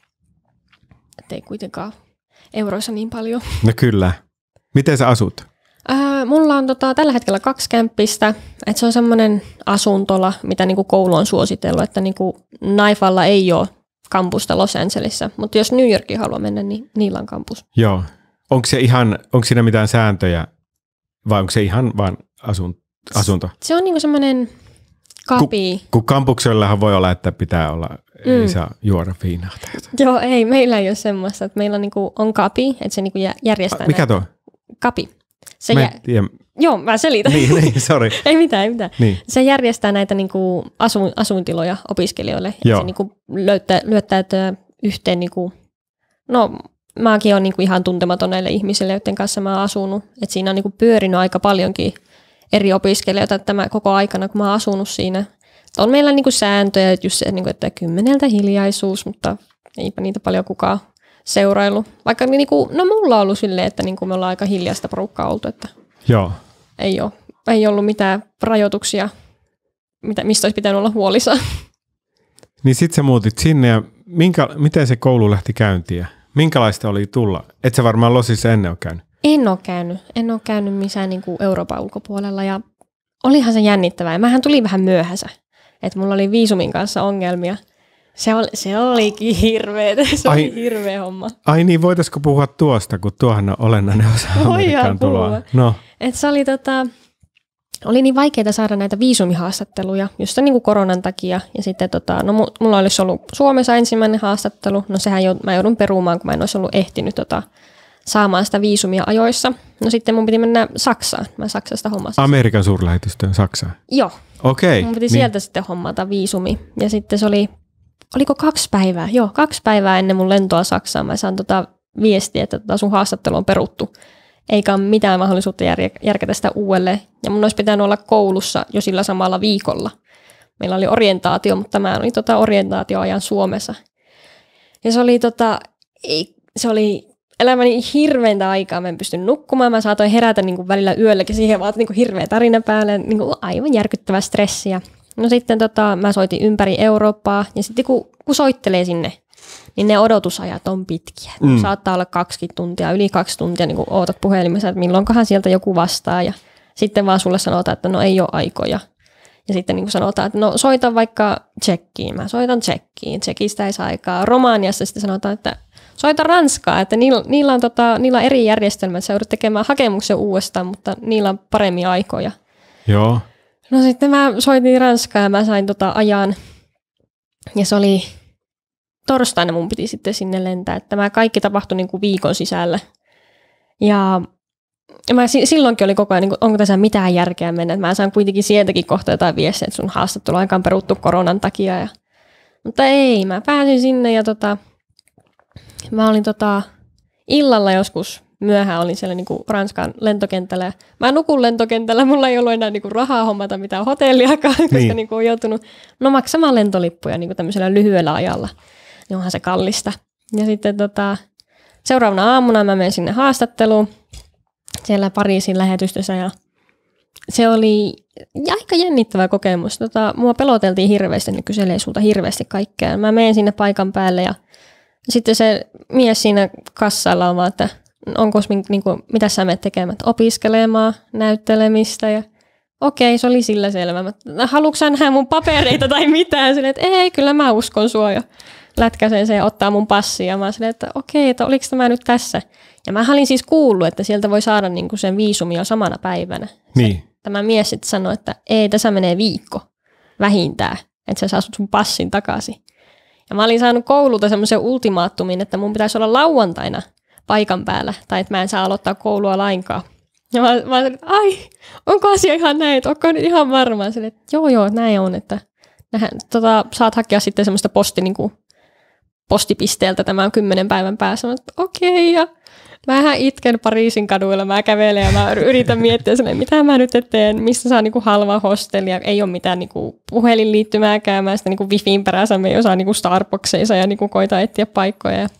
ei kuitenkaan euroissa niin paljon. No kyllä. Miten sä asut? Ää, mulla on tota, tällä hetkellä kaksi kämppistä. Et se on semmoinen asuntola, mitä niinku koulu on suositellut, että niinku Naifalla ei ole kampusta Los Angelesissa, mutta jos New Yorkiin haluaa mennä, niin niillä on kampus. Joo. Onko se ihan, onko siinä mitään sääntöjä vai onko se ihan vaan asun, asunto? Se on niinku semmoinen kapi. Kun, kun kampuksellahan voi olla, että pitää olla, mm. ei saa juoda viinaa. Joo, ei, meillä ei ole semmoista. Että meillä on, niinku, on kapi, että se niinku järjestää. Mikä tuo? Kapi. Se mä jä... Joo, mä selitän. Niin, niin sorry. ei mitään, ei mitään. Niin. Se järjestää näitä niinku asu, asuintiloja opiskelijoille. Joo. Se niinku löytää, löytää yhteen, niinku, no mäkin olen niinku ihan tuntematon näille ihmisille, joiden kanssa mä oon asunut. Et siinä on niinku pyörinyt aika paljonkin eri opiskelijoita tämä koko aikana, kun mä oon asunut siinä. On meillä niinku sääntöjä, että just se, niinku, että kymmeneltä hiljaisuus, mutta eipä niitä paljon kukaan seurailu. Vaikka niinku, no mulla on ollut silleen, että niinku me ollaan aika hiljaista porukkaa oltu, että joo. Ei, ole, ei ollut mitään rajoituksia, mitä, mistä olisi pitänyt olla huolissaan. Niin sit sä muutit sinne ja minkä, miten se koulu lähti käyntiin? Minkälaista oli tulla? Et sä varmaan Losissa ennen ole käynyt? En ole käynyt. En ole käynyt missään niinku Euroopan ulkopuolella ja olihan se jännittävää. Mähän tuli vähän myöhässä, että mulla oli viisumin kanssa ongelmia. Se, oli, se olikin hirveä, se ai, oli hirveä homma. Ai niin, voitaisiko puhua tuosta, kun tuohan on olennainen osa Amerikan tuloa. No. Et se oli tota, oli niin vaikeaa saada näitä viisumihaastatteluja, just niin kuin koronan takia. Ja sitten tota, no mulla olisi ollut Suomessa ensimmäinen haastattelu. No sehän jo, mä joudun perumaan, kun mä en olisi ollut ehtinyt tota, saamaan sitä viisumia ajoissa. No sitten mun piti mennä Saksaan. Mä Saksasta hommasin. Amerikan suurlähetystöön Saksaan? Joo. Okei. Mun piti niin. sieltä sitten hommata viisumi. Ja sitten se oli, oliko kaksi päivää? Joo, kaksi päivää ennen mun lentoa Saksaan. Mä saan tota viestiä, että tota sun haastattelu on peruttu. Eikä ole mitään mahdollisuutta jär- järkätä sitä uudelleen. Ja mun olisi pitänyt olla koulussa jo sillä samalla viikolla. Meillä oli orientaatio, mutta mä olin tota orientaatioajan Suomessa. Ja se oli, tota, se oli elämäni hirveintä aikaa. Mä en pystynyt nukkumaan. Mä saatoin herätä niin kuin välillä yölläkin. Siihen vaan niin kuin hirveä tarina päälle. Niin kuin aivan järkyttävä stressiä. No sitten tota, mä soitin ympäri Eurooppaa. Ja sitten kun, kun soittelee sinne, niin ne odotusajat on pitkiä. Mm. Saattaa olla kaksikymmentä tuntia, yli kaksi tuntia, niin kun ootat puhelimessa, että milloinkohan sieltä joku vastaa. Ja sitten vaan sulle sanotaan, että no ei ole aikoja. Ja sitten niin sanotaan, että no soita vaikka Tsekkiin. Mä soitan Tsekkiin. Tsekistä ei saa aikaa. Romaniassa sitten sanotaan, että soita Ranskaa. Että niillä, niillä, on, tota, niillä on eri järjestelmät. Sä joudut tekemään hakemuksen uudestaan, mutta niillä on paremmin aikoja. Joo. No sitten mä soitin Ranskaa ja mä sain tota ajan. Ja se oli... Torstaina mun piti sitten sinne lentää, että tämä kaikki tapahtui niin kuin viikon sisällä. Ja mä silloinkin oli koko ajan, niin kuin, onko tässä mitään järkeä mennä. Mä saan kuitenkin sieltäkin kohta jotain viestiä, että sun haastattelu aikaan peruttu koronan takia. Ja, mutta ei, mä pääsin sinne ja tota, mä olin tota, illalla joskus myöhään olin siellä niin kuin Ranskan lentokentällä. Mä nukun lentokentällä, mulla ei ollut enää niin kuin rahaa hommata mitään hotelliakaan, koska niin. Niin kuin on joutunut no, maksamaan lentolippuja niin kuin tämmöisellä lyhyellä ajalla. Niin onhan se kallista. Ja sitten tota, seuraavana aamuna mä menen sinne haastatteluun siellä Pariisin lähetystössä ja se oli aika jännittävä kokemus. Tota, mua peloteltiin hirveästi, ne kyselee sulta hirveästi kaikkea. Mä menen sinne paikan päälle ja sitten se mies siinä kassalla on vaan, että onko niin kuin, mitä sä menet tekemään, opiskelemaan, näyttelemistä ja okei, se oli sillä selvä. Mä, haluatko sä nähdä mun papereita tai mitään? Silleen, että ei, kyllä mä uskon sua ja lätkäsen se ja ottaa mun passia. Ja mä silleen, että okei, että oliko tämä nyt tässä? Ja mä olin siis kuullut, että sieltä voi saada niinku sen viisumia samana päivänä. Niin. Se, tämä mies sitten sanoi, että ei, tässä menee viikko vähintään, että sä saat sun passin takaisin. Ja mä olin saanut koululta semmoisen ultimaattumin, että mun pitäisi olla lauantaina paikan päällä, tai että mä en saa aloittaa koulua lainkaan. Ja mä, mä olin, että ai, onko asia ihan näin, että onko nyt ihan varma? Sille, että joo, joo, näin on, että nähdään, tota, saat hakea sitten semmoista posti, niin kuin, postipisteeltä, tämä on kymmenen päivän päässä. Mä olin, että okei, ja mähän itken Pariisin kaduilla, mä kävelen ja mä yritän miettiä silleen, mitä mä nyt teen, mistä saa niinku halvaa hostellia, ei ole mitään niinku puhelinliittymääkään, mä sitä niinku wifiin perässä me ei osaa niinku Starbuckseissa ja niinku koita etsiä paikkoja. Ja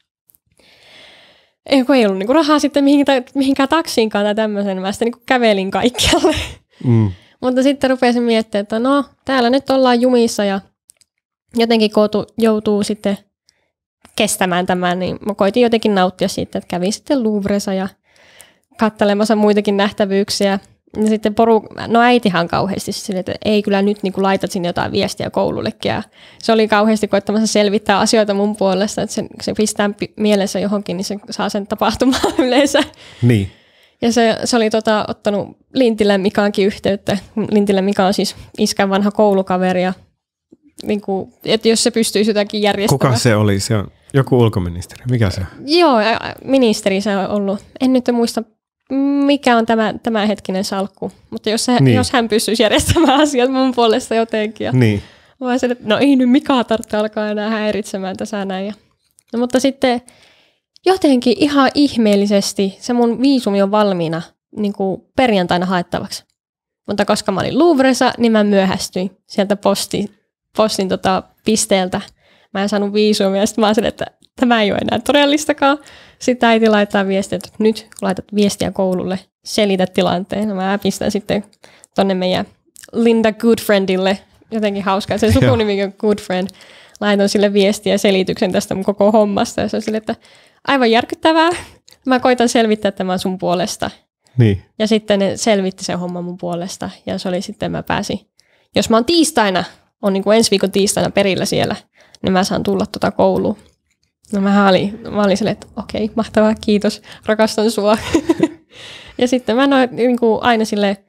ei, kun ei ollut niinku rahaa sitten mihinkään, mihinkään taksiinkaan tai tämmöisen, mä sitten niinku kävelin kaikkialle. Mm. Mutta sitten rupesin miettimään, että no täällä nyt ollaan jumissa ja jotenkin kootu, joutuu sitten kestämään tämän, niin mä koitin jotenkin nauttia siitä, että kävin sitten Louvressa ja katselemassa muitakin nähtävyyksiä. Ja sitten poru, no äitihan kauheasti sille, että ei kyllä nyt niin kuin laitat sinne jotain viestiä koulullekin. Ja se oli kauheasti koittamassa selvittää asioita mun puolesta, että se, se pistää mielessä johonkin, niin se saa sen tapahtumaan yleensä. Niin. Ja se, se oli tota, ottanut Lintilän Mikaankin yhteyttä. Lintilän Mika on siis iskän vanha koulukaveri ja niin kuin, että jos se pystyisi jotakin järjestämään. Kuka se oli? Se on joku ulkoministeri. Mikä se on? Joo, ministeri se on ollut. En nyt muista, mikä on tämä, tämä hetkinen salkku. Mutta jos, se, niin. jos hän pystyisi järjestämään asiat mun puolesta jotenkin. Ja niin. Vaan se, että no ei nyt Mika tarvitse alkaa enää häiritsemään tässä näin. Ja, no, mutta sitten jotenkin ihan ihmeellisesti se mun viisumi on valmiina niin kuin perjantaina haettavaksi. Mutta koska mä olin Louvressa, niin mä myöhästyin sieltä posti, postin tota pisteeltä. Mä en saanut viisumia, ja sitten mä olin, että tämä ei ole enää todellistakaan. Sitten äiti laittaa viestiä, että nyt laitat viestiä koululle, selitä tilanteen. No mä pistän sitten tonne meidän Linda Goodfriendille, jotenkin hauskaa, se sukunimi on Goodfriend. Laitan sille viestiä ja selityksen tästä mun koko hommasta, ja se on sille, että aivan järkyttävää. Mä koitan selvittää tämän sun puolesta. Niin. Ja sitten ne selvitti sen homman mun puolesta, ja se oli sitten, mä pääsin. Jos mä oon tiistaina, on niin kuin ensi viikon tiistaina perillä siellä, niin mä saan tulla tuota kouluun. No mä olin, mä olin silleen, että okei, okay, mahtavaa, kiitos, rakastan sua. Ja sitten mä noin niin kuin aina silleen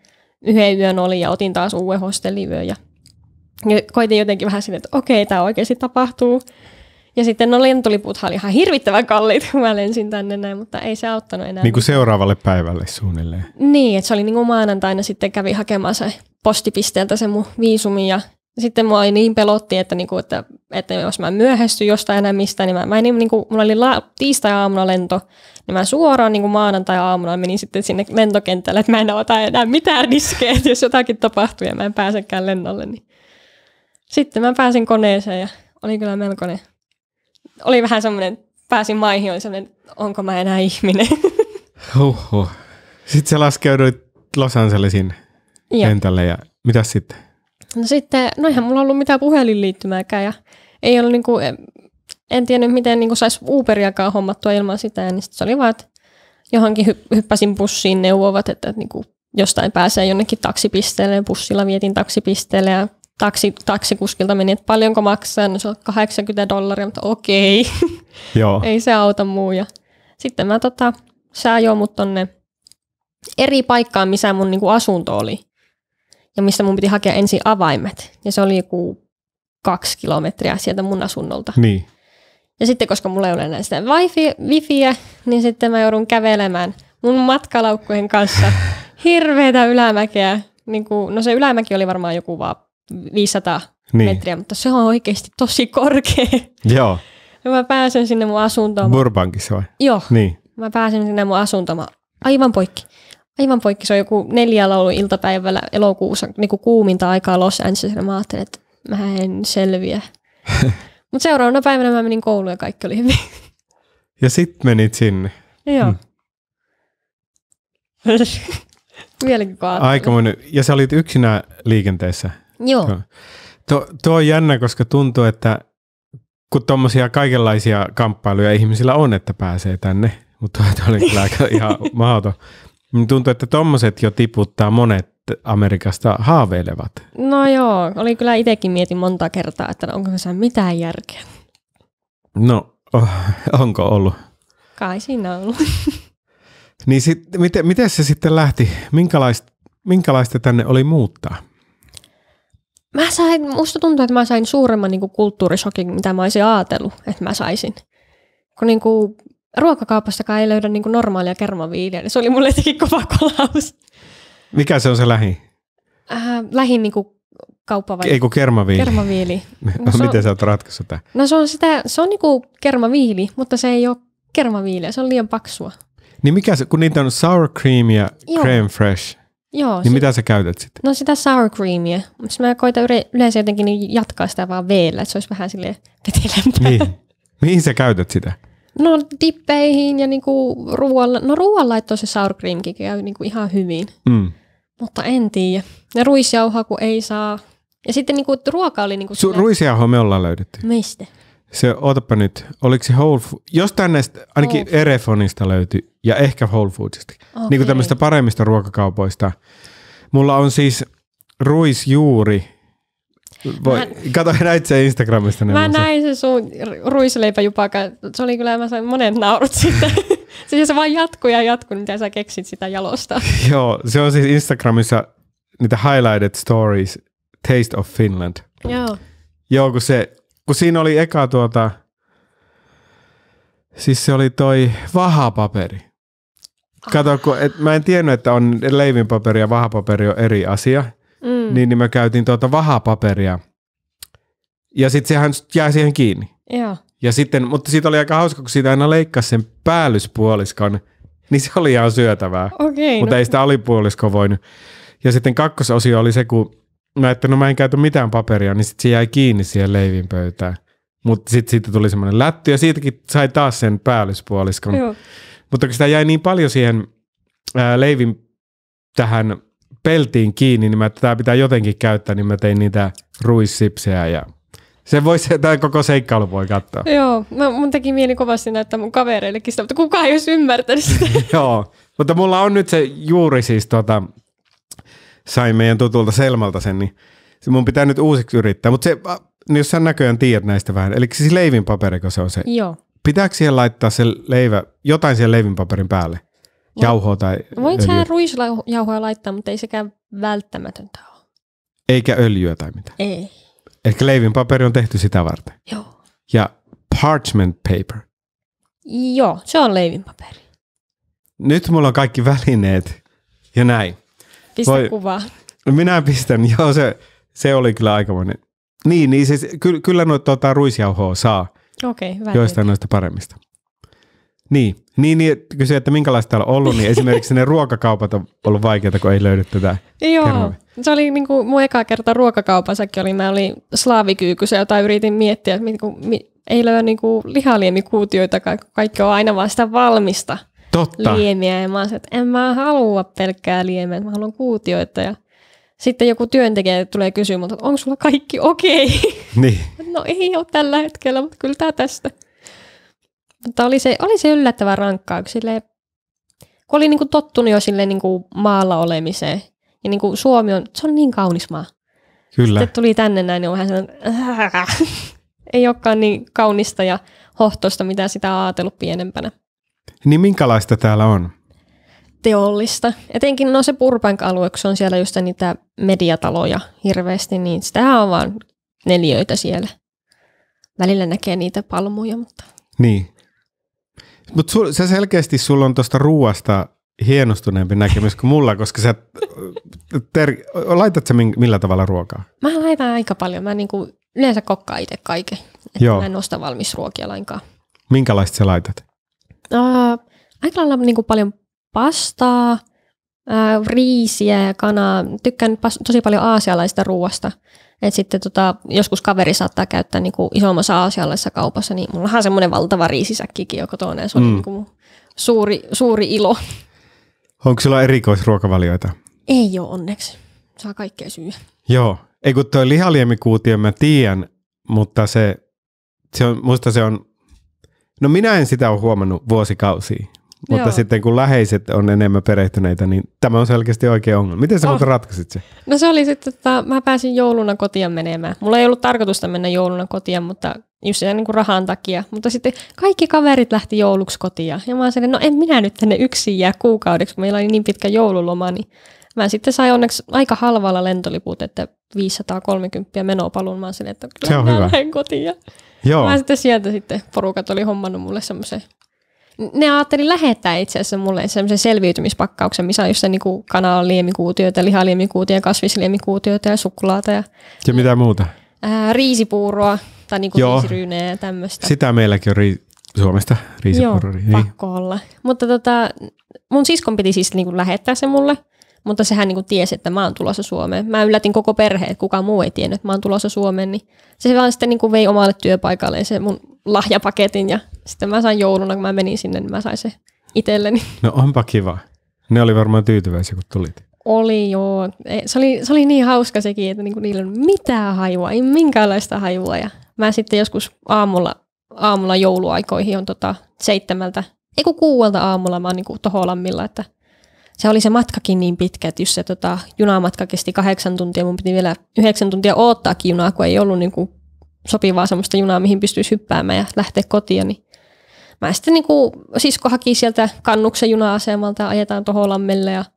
yhden yön olin ja otin taas uuden hostelliyön ja koitin jotenkin vähän sinne, että okei, tämä oikeasti tapahtuu. Ja sitten no lentoliputhan oli ihan hirvittävän kalliit, kun mä lensin tänne näin, mutta ei se auttanut enää. Niin kuin seuraavalle päivälle suunnilleen. Niin, että se oli niin kuin maanantaina sitten kävi hakemaan se postipisteeltä se mun viisumi ja sitten mua oli niin pelotti, että, niinku, että, että jos mä myöhästyn jostain enää mistään, niin mä, mä en, niinku, mulla oli la, tiistai-aamuna lento, niin mä suoraan niinku maanantai-aamuna menin sitten sinne lentokentälle, että mä en ota enää mitään riskejä, että jos jotakin tapahtuu ja mä en pääsekään lennolle. Niin. Sitten mä pääsin koneeseen ja oli kyllä melkoinen. Oli vähän semmoinen, pääsin maihin, oli semmoinen, onko mä enää ihminen. Huhhuh. Sitten sä laskeuduit Los Angelesin kentälle ja mitäs sitten? No sitten, no eihän mulla ollut mitään puhelinliittymääkään ja ei ollut niinku, en tiennyt miten niinku saisi Uberiakaan hommattua ilman sitä. Ja niin sit se oli vaan, että johonkin hy- hyppäsin bussiin neuvovat, että, että niinku jostain pääsee jonnekin taksipisteelle ja bussilla vietin taksipisteelle ja taksi, taksikuskilta meni, että paljonko maksaa, no se on kahdeksankymmentä dollaria, mutta okei, Joo. ei se auta muu. Ja sitten mä tota, se ajoi mut tonne eri paikkaan, missä mun niinku asunto oli. Ja mistä mun piti hakea ensin avaimet. Ja se oli joku kaksi kilometriä sieltä mun asunnolta. Niin. Ja sitten, koska mulla ei ole enää sitä wifi, wifiä, niin sitten mä joudun kävelemään mun matkalaukkujen kanssa hirveätä ylämäkeä. Niin kuin, no se ylämäki oli varmaan joku vaan viisisataa niin. metriä, mutta se on oikeasti tosi korkea. Joo. Ja mä pääsen sinne mun asuntoon. Burbankissa vai? Joo. Niin. Mä pääsen sinne mun asuntoon. Aivan poikki. Aivan poikki. Se on joku neljä laulu iltapäivällä elokuussa niin kuin kuuminta aikaa Los Angelesilla. Mä ajattelin, että mä en selviä. Mutta seuraavana päivänä mä menin kouluun ja kaikki oli hyvin. Ja sit menit sinne. Joo. Hmm. Vieläkin kaattelin. Aikamoinen. Ja sä olit yksinään liikenteessä. Joo. Tuo, tuo on jännä, koska tuntuu, että kun tommosia kaikenlaisia kamppailuja ihmisillä on, että pääsee tänne, mutta tuo oli kyllä aika ihan mahdoton. Tuntuu, että tommoset jo tiputtaa monet Amerikasta haaveilevat. No joo, oli kyllä itsekin mietin monta kertaa, että onko se mitään järkeä. No, oh, onko ollut? Kai siinä on ollut. Niin sit, miten, miten se sitten lähti? Minkälaista, minkälaista tänne oli muuttaa? Mä sain, musta tuntuu, että mä sain suuremman niin kuin kulttuurishokin, mitä mä olisin ajatellut, että mä saisin. Kun niin kuin, ruokakaupastakaan ei löydä niin kuin normaalia kermaviiliä, niin se oli mulle jotenkin kova kolaus. Mikä se on se lähi? Äh, lähin niin kuin kauppa vai? Ei kun kermaviili. Kermaviili. No, no, miten on, sä oot ratkaissut tämän? No se on, sitä, se on niin kuin kermaviili, mutta se ei ole kermaviiliä, se on liian paksua. Niin mikä se, kun niitä on sour cream ja Joo. creme fresh, Joo, niin sit, mitä sä käytät sitten? No sitä sour creamia, mutta mä koitan yleensä jotenkin niin jatkaa sitä vaan veellä, että se olisi vähän silleen vetelempää. Niin. Mihin sä käytät sitä? No dippeihin ja niinku ruoalla, no ruoanlaittoon se sour creamkin käy niinku ihan hyvin, mm. mutta en tiedä. Ja ruisjauhaa kun ei saa. Ja sitten niinku ruoka oli niinku... Su- ruisjauhoa me ollaan löydetty. Mistä? Se, ootapa nyt, oliko se Whole Foods? Jostain näistä, ainakin oh. Erefonista löytyi ja ehkä Whole Foodsista. Okay. Niin kuin tämmöistä paremmista ruokakaupoista. Mulla on siis ruisjuuri. Voi, mä, kato, näit se Instagramista. Mä näin se sun ruisleipäjupaka. Se oli kyllä, mä sain monet naurut sitten. Siis se vaan jatkuu ja jatkuu, mitä sä keksit sitä jalostaa. Joo, se on siis Instagramissa niitä highlighted stories, Taste of Finland. Joo. Joo, kun se, kun siinä oli eka tuota, siis se oli toi vahapaperi. Kato, kun et, mä en tiennyt, että on leivinpaperi ja vahapaperi on eri asia. Mm. Niin, niin mä käytin tuota vahapaperia. Ja sitten sehän jää siihen kiinni. Joo. Ja sitten, mutta siitä oli aika hauska, kun siitä aina leikkasi sen päällyspuoliskon, niin se oli ihan syötävää. Okay, mutta no. ei sitä alipuoliskoa voinut. Ja sitten kakkososio oli se, kun mä että no mä en käytä mitään paperia, niin sitten se jäi kiinni siihen leivinpöytään. Mutta sitten siitä tuli semmoinen lätty ja siitäkin sai taas sen päällyspuoliskon. Joo. Mutta kun sitä jäi niin paljon siihen ää, leivin tähän peltiin kiinni, niin mä, että tämä pitää jotenkin käyttää, niin mä tein niitä ruissipsejä ja se voi, tämä koko seikkailu voi katsoa. Joo, mä, mun teki mieli kovasti näyttää mun kavereillekin sitä, mutta kukaan ei olisi ymmärtänyt sitä. Joo, mutta mulla on nyt se juuri siis tota, sain meidän tutulta Selmalta sen, niin se mun pitää nyt uusiksi yrittää, mutta se, jos sä näköjään tiedät näistä vähän, eli siis leivinpaperiko se on se? Joo. Pitääkö siihen laittaa se leivä, jotain siihen leivinpaperin päälle? jauhoa tai voit öljyä? sä ruisjauhoa laittaa, mutta ei sekään välttämätöntä ole. Eikä öljyä tai mitään? Ei. Ehkä leivinpaperi on tehty sitä varten? Joo. Ja parchment paper? Joo, se on leivinpaperi. Nyt mulla on kaikki välineet ja näin. Pistä Voi... kuvaa. Minä pistän, joo se, se oli kyllä aikamoinen. Niin, niin siis, ky, kyllä noita tuota, ruisjauhoa saa. Okei, okay, hyvä. Joistain noista paremmista. Niin, niin, niin kysyä, että minkälaista täällä on ollut, niin esimerkiksi ne ruokakaupat on ollut vaikeita, kun ei löydy tätä. Joo, kerroin. Se oli niin kuin mun eka kerta ruokakaupassakin oli, mä olin slaavikyykyssä, jota yritin miettiä, että ei löyä niin kuin lihaliemikuutioita, kaikki on aina vaan sitä valmista. Totta. Liemiä ja mä oon että en mä halua pelkkää liemeä, mä haluan kuutioita ja sitten joku työntekijä tulee kysyä multa, että onko sulla kaikki okei? Okay? Niin. No ei ole tällä hetkellä, mutta kyllä tää tästä. Mutta oli se, oli se yllättävän rankkaa, kun, silleen, kun oli niinku tottunut jo silleen niinku maalla olemiseen. Ja niinku Suomi on, se on niin kaunis maa. Kyllä. Sitten tuli tänne näin, niin on vähän sellainen, ei olekaan niin kaunista ja hohtoista, mitä sitä on ajatellut pienempänä. Niin minkälaista täällä on? Teollista. Etenkin no se Burbank-alue, kun se on siellä just niitä mediataloja hirveästi, niin sitähän on vaan neliöitä siellä. Välillä näkee niitä palmuja, mutta... Niin. Mutta se selkeästi sulla on tuosta ruuasta hienostuneempi näkemys kuin mulla, koska sä ter... laitat sä millä tavalla ruokaa? Mä laitan aika paljon. Mä niinku yleensä kokkaan itse kaiken. Että mä en osta valmisruokia lainkaan. Minkälaista sä laitat? Uh, aika lailla niinku paljon pastaa, uh, riisiä ja kanaa. Tykkään tosi paljon aasialaista ruuasta. Et sitten tota, joskus kaveri saattaa käyttää niinku isommassa aasialaisessa kaupassa, niin mulla on semmoinen valtava riisisäkkikin jo kotona, ja se on mm. niinku suuri, suuri ilo. Onko sulla erikoisruokavalioita? Ei ole onneksi. Saa kaikkea syödä. Joo. Ei kun toi lihaliemikuutio mä tiedän, mutta se, se on, musta se on, no minä en sitä ole huomannut vuosikausia, mutta Joo. sitten kun läheiset on enemmän perehtyneitä, niin tämä on selkeästi oikea ongelma. Miten sä oh. muuta ratkaisit se? No se oli sitten, että mä pääsin jouluna kotia menemään. Mulla ei ollut tarkoitusta mennä jouluna kotia, mutta just sen niin kuin rahan takia. Mutta sitten kaikki kaverit lähti jouluksi kotia. Ja mä sanoin, no en minä nyt tänne yksin jää kuukaudeksi, kun meillä oli niin pitkä joululoma, niin mä sitten sain onneksi aika halvalla lentoliput, että viisisataakolmekymmentä menopalun. Mä sanoin, että kyllä minä lähden kotiin. Joo. Mä sitten sieltä sitten porukat oli hommannut mulle semmoisen. Ne ajattelin lähettää itse asiassa mulle semmoisen selviytymispakkauksen, missä on just se niin kanaliemikuutioita, lihaliemikuutioita, kasvisliemikuutioita ja suklaata. Ja, ja mitä muuta? Ää, riisipuuroa tai niin riisiryynejä ja tämmöistä. Sitä meilläkin on ri- Suomesta riisipuuroa. Joo, pakko olla. Mutta tota, mun siskon piti siis niin kuin lähettää se mulle, mutta sehän niin kuin tiesi, että mä oon tulossa Suomeen. Mä yllätin koko perhe, että kukaan muu ei tiennyt, että mä oon tulossa Suomeen. Niin se vaan sitten niin kuin vei omalle työpaikalleen se mun lahjapaketin ja sitten mä sain jouluna, kun mä menin sinne, niin mä sain se itselleni. No onpa kiva. Ne oli varmaan tyytyväisiä, kun tulit. Oli joo. Se oli, se oli niin hauska sekin, että niinku niillä on mitään hajua, ei minkäänlaista hajua. Ja mä sitten joskus aamulla, aamulla jouluaikoihin on tota seitsemältä, ei kun kuuelta aamulla mä oon niinku Toholammilla, että se oli se matkakin niin pitkä, että jos se tota, junamatka kesti kahdeksan tuntia, mun piti vielä yhdeksän tuntia odottaakin junaa, kun ei ollut niinku sopivaa semmoista junaa, mihin pystyisi hyppäämään ja lähteä kotiin. Niin mä sitten niinku, sisko haki sieltä kannuksen juna-asemalta ja ajetaan Toholammelle ja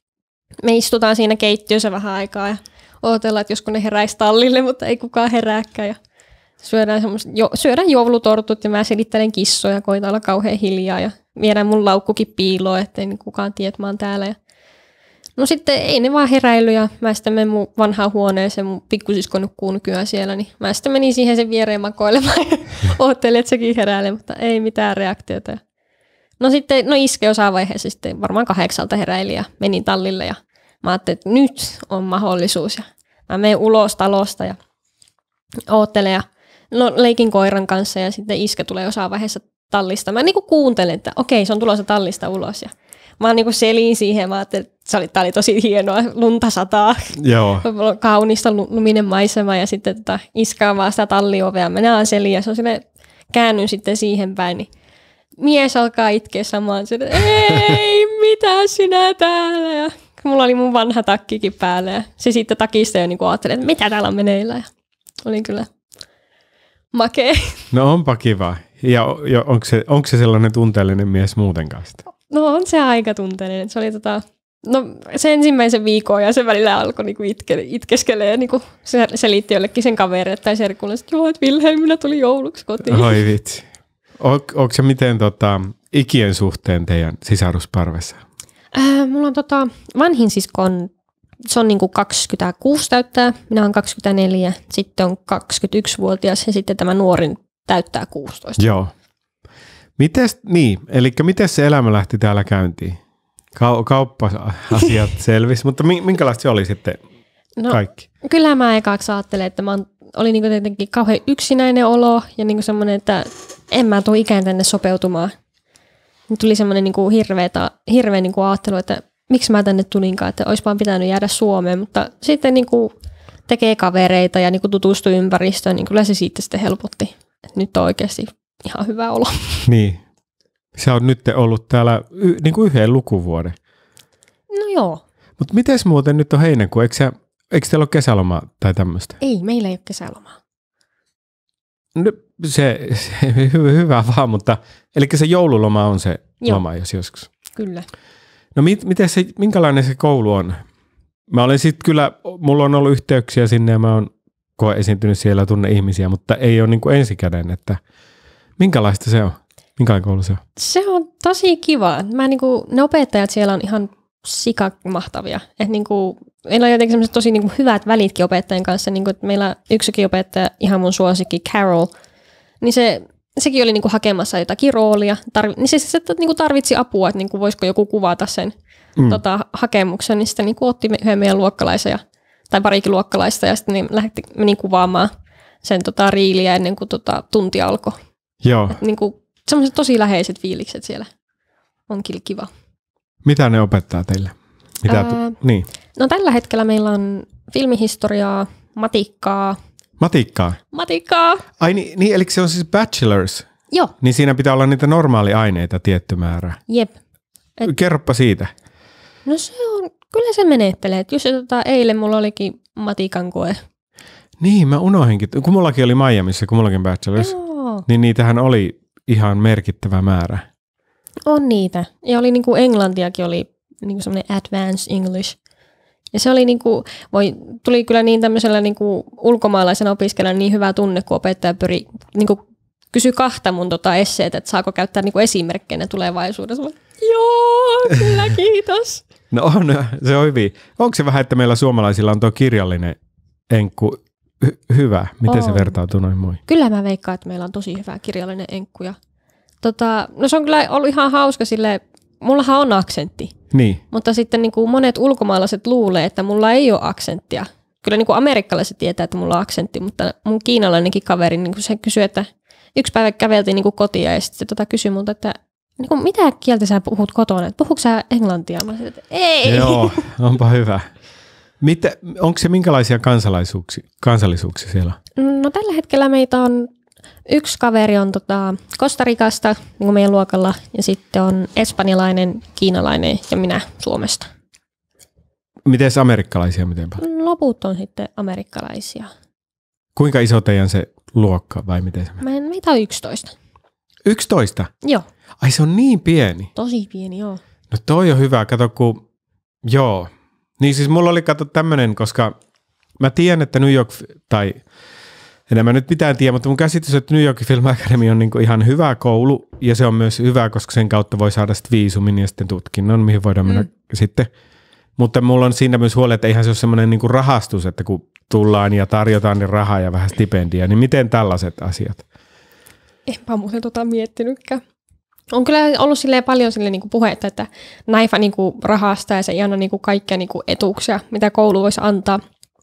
me istutaan siinä keittiössä vähän aikaa ja odotellaan, että josko ne heräisi tallille, mutta ei kukaan herääkään. Ja syödään, jo, syödään joulutortut ja mä selittelen kissoja, koitaan olla kauhean hiljaa ja viedään mun laukkukin piiloon, ettei kukaan tiedä, että mä oon täällä. Ja no sitten ei ne vaan heräily ja mä sitten menen mun vanhaan huoneeseen, mun pikkusisko nukkuu nykyään siellä, niin mä sitten menin siihen sen viereen makoilemaan ja oottelin, että sekin heräilee, mutta ei mitään reaktiota. No sitten, no iske jossain vaiheessa sitten varmaan kahdeksalta heräili ja menin tallille ja mä ajattelin, että nyt on mahdollisuus ja mä menen ulos talosta ja oottelen ja no, leikin koiran kanssa ja sitten iske tulee jossain vaiheessa tallista. Mä niin kuin kuuntelen, että okei, se on tulossa tallista ulos ja mä niin kuin selin siihen, mä ajattelin, että se oli, tää oli tosi hienoa, lunta sataa, Joo. kaunista luminen maisema ja sitten tota, iskaa vaan sitä talliovea, mennään seliin ja se on silleen, käännyn sitten siihen päin, niin mies alkaa itkeä samaan, että ei, mitä sinä täällä ja mulla oli mun vanha takkikin päällä ja se sitten takista jo niin kuin ajattelin, että mitä täällä on meneillä ja oli kyllä makea. No onpa kiva. Ja, ja onko, se, onko se sellainen tunteellinen mies muutenkaan sitä? No on se aika tunteinen. Se oli tota, no se ensimmäisen viikon ja se välillä alkoi niinku itke, itkeskelee ja niinku se selitti jollekin sen kaverille tai serkulle, että joo, että Wilhelmiina tuli jouluksi kotiin. Oi vitsi. On, onko se miten tota, ikien suhteen teidän sisarusparvessa? Äh, mulla on tota, vanhin sisko on, se on niinku kaksikymmentäkuusi täyttää, minä olen kaksikymmentäneljä, sitten on kaksikymmentäyksivuotias ja sitten tämä nuorin täyttää kuusitoista. Joo. Mites, niin, eli miten se elämä lähti täällä käyntiin? Kau- kauppa-asiat selvisi, mutta minkälaista se oli sitten no, kaikki? Kyllä mä ekaksi ajattelin, että mä on, oli niinku tietenkin kauhean yksinäinen olo ja niinku semmoinen, että en mä tule ikään tänne sopeutumaan. Tuli semmoinen niinku hirveä, hirveä niinku ajattelu, että miksi mä tänne tulinkaan, että olisi vaan pitänyt jäädä Suomeen, mutta sitten niinku tekee kavereita ja niinku tutustui ympäristöön, niin kyllä se siitä sitten helpotti, että nyt on oikeasti ihan hyvä olo. Niin. Sä oot nyt ollut täällä y- niin kuin yhden lukuvuoden. No joo. Mutta miten muuten nyt on heinäkuu? Eikö, sä, eikö teillä ole kesälomaa tai tämmöistä? Ei, meillä ei ole kesälomaa. No, se, se hyvä, hyvä vaan, mutta eli se joululoma on se joo. loma, jos joskus. Kyllä. No mit, miten se, minkälainen se koulu on? Mä olen sitten kyllä, mulla on ollut yhteyksiä sinne ja mä oon koe esiintynyt siellä, tunne ihmisiä, mutta ei ole niin kuin ensikäden, että minkälaista se on? Minkälainen koulu se on? Se on tosi kiva. Mä niinku, ne opettajat siellä on ihan sikamahtavia. Et niinku, meillä on jotenkin sellaiset tosi niinku hyvät välitkin opettajien kanssa. Niinku, että meillä yksikin opettaja, ihan mun suosikki, Carol, niin se, sekin oli niinku hakemassa jotakin roolia. Tarvi, niin se, se, se niinku tarvitsi apua, että niinku voisiko joku kuvata sen mm. tota, hakemuksen. Niin sitten niinku otti yhden meidän luokkalaisen, ja, tai parikin luokkalaista, ja sitten niin lähti, meni kuvaamaan sen tota, riiliä ennen kuin tota, tunti alkoi. Joo. Et, niinku, sellaiset tosi läheiset fiilikset siellä. Onkin kiva. Mitä ne opettaa teille? Mitä Ää, tu- niin. No tällä hetkellä meillä on filmihistoriaa, matikkaa. Matikkaa? Matikkaa. Ai niin, niin, eli se on siis bachelors? Joo. Niin siinä pitää olla niitä normaaliaineita tietty määrä. Jep. Et, Kerropa siitä. No se on, kyllä se menettelee. Et just tota, eilen mulla olikin matikan koe. Niin, mä unohdinkin. Kun mullakin oli Miamiissa, kun mullakin bachelors, Joo. niin niitähän oli ihan merkittävä määrä. On niitä. Ja oli niinku englantiakin oli niinku semmoinen advanced English. Ja se oli niinku, voi, tuli kyllä niin tämmöisellä niinku ulkomaalaisena opiskelijana niin hyvä tunne, kun opettaja pyri, niinku kysyi kahta mun tota esseet, että saako käyttää niinku esimerkkeinä tulevaisuudessa. Joo, kyllä kiitos. No on, se on hyvin. Onko se vähän, että meillä suomalaisilla on tuo kirjallinen enkku hy- hyvä? Miten on. Se vertautuu noin muihin? Kyllä mä veikkaan, että meillä on tosi hyvä kirjallinen enkku. Ja, tota, no se on kyllä ollut ihan hauska silleen, mullahan on aksentti. Niin. Mutta sitten niin kuin monet ulkomaalaiset luulee, että mulla ei ole aksenttia. Kyllä niin kuin amerikkalaiset tietää, että mulla on aksentti, mutta mun kiinalainenkin kaveri niin kuin se kysyi, että yksi päivä käveltiin niin kuin kotiin ja sitten se tota kysyi multa, että niin kuin, mitä kieltä sä puhut kotona? Puhuuko sä englantia? Mä sanoin, että ei. Joo, onpa hyvä. Mitä, onko se minkälaisia kansalaisuuksia, kansallisuuksia siellä? No tällä hetkellä meitä on, yksi kaveri on tota Costa Ricasta, niin kuin meidän luokalla, ja sitten on espanjalainen, kiinalainen ja minä Suomesta. Mites amerikkalaisia mitenpä? Loput on sitten amerikkalaisia. Kuinka iso teidän se luokka vai miten se menee? Meitä on yksitoista. yksitoista? Joo. Ai se on niin pieni? Tosi pieni, joo. No toi on hyvä, kato kun, joo. Niin siis mulla oli kato tämmönen, koska mä tiedän, että New York, tai en mä nyt mitään tiedä, mutta mun käsitys, että New York Film Academy on niinku ihan hyvä koulu, ja se on myös hyvä, koska sen kautta voi saada sitten viisumin ja sitten tutkinnon, mihin voidaan mennä mm. sitten. Mutta mulla on siinä myös huoli, että eihän se ole semmoinen niinku rahastus, että kun tullaan ja tarjotaan niin rahaa ja vähän stipendiä, niin miten tällaiset asiat? Enpä muuten tota miettinytkään. On kyllä ollut silleen paljon silleen niinku puhetta, että naifa niinku rahastaa ja se ei anna niinku kaikkia niinku etuuksia, mitä koulu voisi antaa.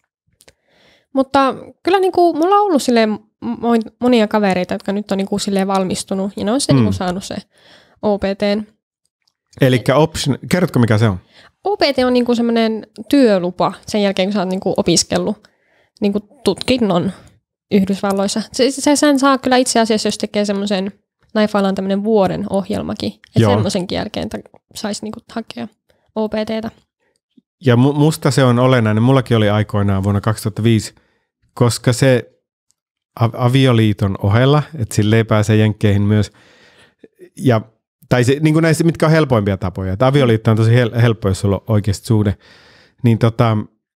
Mutta kyllä niinku, mulla on ollut silleen monia kavereita, jotka nyt on niinku silleen valmistunut ja ne on sitten mm. niinku saanut se O P T:n. Elikkä option, kerrotko mikä se on? O P T on niinku semmoinen työlupa sen jälkeen, kun sä oot niinku opiskellut niinku tutkinnon Yhdysvalloissa. Se, se sen saa kyllä itse asiassa, jos tekee semmoisen, naifailla on tämmöinen vuoden ohjelmakin, että semmoisenkin jälkeen saisi niinku hakea O P T:tä. Ja mu- musta se on olennainen. Mullakin oli aikoinaan vuonna kaksituhattaviisi, koska se avioliiton ohella, että silleen pääsee jenkkeihin myös, ja tai se, niin kuin näissä, mitkä on helpoimpia tapoja. Että avioliitto on tosi hel- helppo, jos sulla on oikeasti suhde. Niin tota,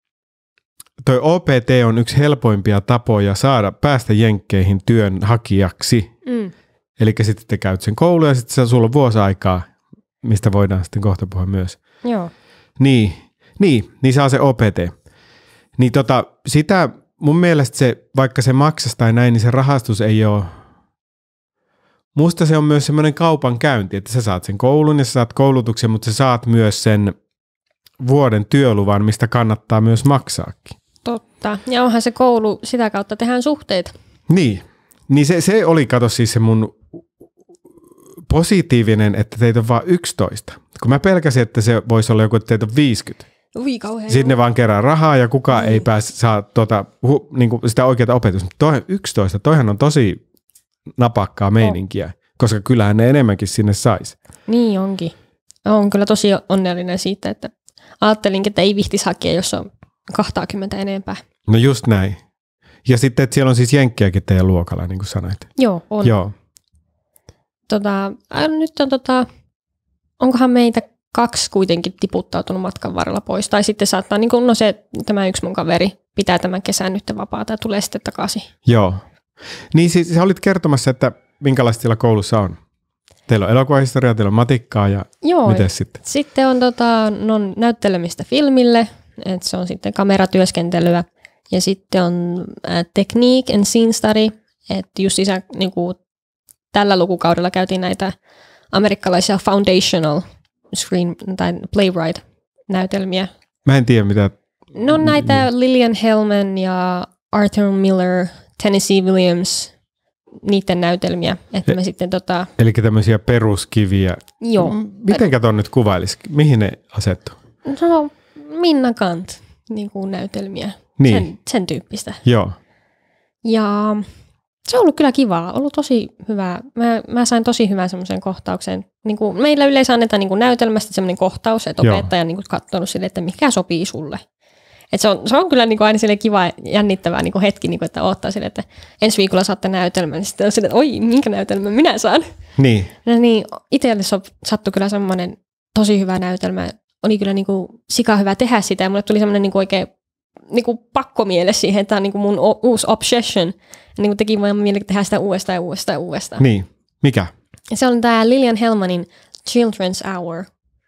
toi O P T on yksi helpoimpia tapoja saada päästä jenkkeihin työnhakijaksi. Mm. Eli sitten te käyt sen koulun ja sitten sulla on vuosi aikaa, mistä voidaan sitten kohta puhua myös. Joo. Niin, niin, niin saa se O P T. Niin tota, sitä mun mielestä se, vaikka se maksas tai näin, niin se rahastus ei ole, musta se on myös semmoinen kaupankäynti, että sä saat sen koulun ja sä saat koulutuksen, mutta sä saat myös sen vuoden työluvan, mistä kannattaa myös maksaakin. Totta. Ja onhan se koulu, sitä kautta tehdään suhteet. Niin, niin se, se oli, kato siis se mun positiivinen, että teitä on vaan yksitoista. Kun mä pelkäsin, että se voisi olla joku, että teitä on viisikymmentä. Ui, kauhean. Sitten ne vaan kerää rahaa ja kukaan mm. ei pääse saa tuota, hu, niin kuin sitä oikeaa opetusta. Toi, yksitoista, toihan on tosi napakkaa meininkiä, oh. koska kyllähän ne enemmänkin sinne saisi. Niin onkin. Olen kyllä tosi onnellinen siitä, että ajattelinkin, että ei vihtisi hakea, jos on kaksikymmentä enempää. No just näin. Ja sitten, että siellä on siis jenkkiäkin teidän luokalla, niin kuin sanoit. Joo, on. Joo. Tota, nyt on tota, onkohan meitä kaksi kuitenkin tiputtautunut matkan varrella pois. Tai sitten saattaa, niin kuin, no se, tämä yksi mun kaveri pitää tämän kesän nyt vapaata ja tulee sitten takaisin. Joo. Niin siis sä olit kertomassa, että minkälaista siellä koulussa on. Teillä on elokuvahistoriaa, teillä on matikkaa ja joo, miten sitten? Sitten on tota, no, näyttelemistä filmille, että se on sitten kameratyöskentelyä. Ja sitten on äh, technique and scene study, että just isä, niin kuin, tällä lukukaudella käytiin näitä amerikkalaisia foundational screen tai playwright-näytelmiä. Mä en tiedä mitä. No näitä Lillian Hellman ja Arthur Miller, Tennessee Williams, niiden näytelmiä. Että me sitten tota... Eli tämmöisiä peruskiviä. Joo. Mitenkä ton nyt kuvailisi? Mihin ne asettuu? No Minna Kant, niin kuin näytelmiä. Niin. Sen, sen tyyppistä. Joo. Ja se on ollut kyllä kivaa, ollut tosi hyvä. Mä, mä sain tosi hyvän semmoisen kohtauksen. Niin kuin meillä yleensä annetaan niin kuin näytelmästä semmoinen kohtaus, että opettaja on niin kuin katsonut sille, että mikä sopii sulle. Et se, on, se on kyllä niin kuin aina sille kiva jännittävää niin kuin hetki, niin kuin, että odottaa sille, että ensi viikolla saatte näytelmän. Niin sitten on sille, että oi, minkä näytelmän minä saan. Niin. No niin, itselle sattui kyllä semmoinen tosi hyvä näytelmä. Oli kyllä niin kuin sika hyvä tehdä sitä ja mulle tuli semmoinen niin kuin oikein niin kuin pakkomiele siihen, että tämä on niin kuin mun uusi obsession. Niin kuin teki vaan mieli tehdä sitä uudestaan ja uudestaan ja uudestaan. Niin. Mikä? Ja se on tämä Lillian Hellmanin Children's Hour.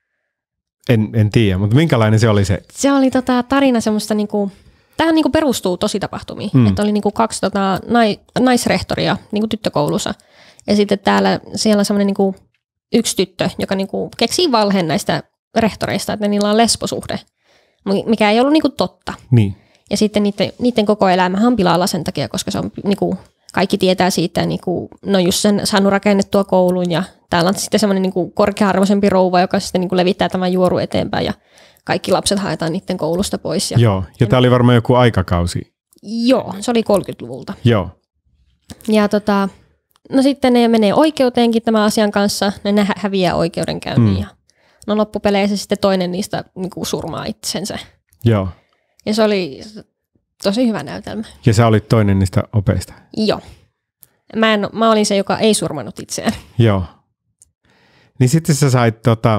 En, en tiedä, mutta minkälainen se oli se? Se oli tota, tarina semmoista, niinku, tähän niinku perustuu tositapahtumiin. Mm. Että oli niinku kaksi tota, nai, naisrehtoria niinku tyttökoulussa. Ja sitten täällä siellä on semmoinen niinku, yksi tyttö, joka niinku, keksii valheen näistä rehtoreista, että niillä on lesbosuhde, mikä ei ollut niinku, totta. Niin. Ja sitten niiden, niiden koko elämähän on pilalla sen takia, koska se on, niinku, kaikki tietää siitä, niinku, no just sen saanut rakennettua koulun ja täällä on sitten semmoinen niinku, korkea-arvoisempi rouva, joka sitten niinku, levittää tämän juoru eteenpäin ja kaikki lapset haetaan niiden koulusta pois. Ja, joo, ja tämä oli varmaan joku aikakausi. Joo, se oli kolmekymmentäluvulta. Joo. Ja tota, no sitten ne menee oikeuteenkin tämän asian kanssa, ne häviää oikeudenkäynnin mm. ja no loppupeleissä sitten toinen niistä niinku, surmaa itsensä. Joo. Ja se oli tosi hyvä näytelmä. Ja sä olit toinen niistä opeista? Joo. Mä, en, mä olin se, joka ei surmannut itseään. Joo. Niin sitten sä sait, tota,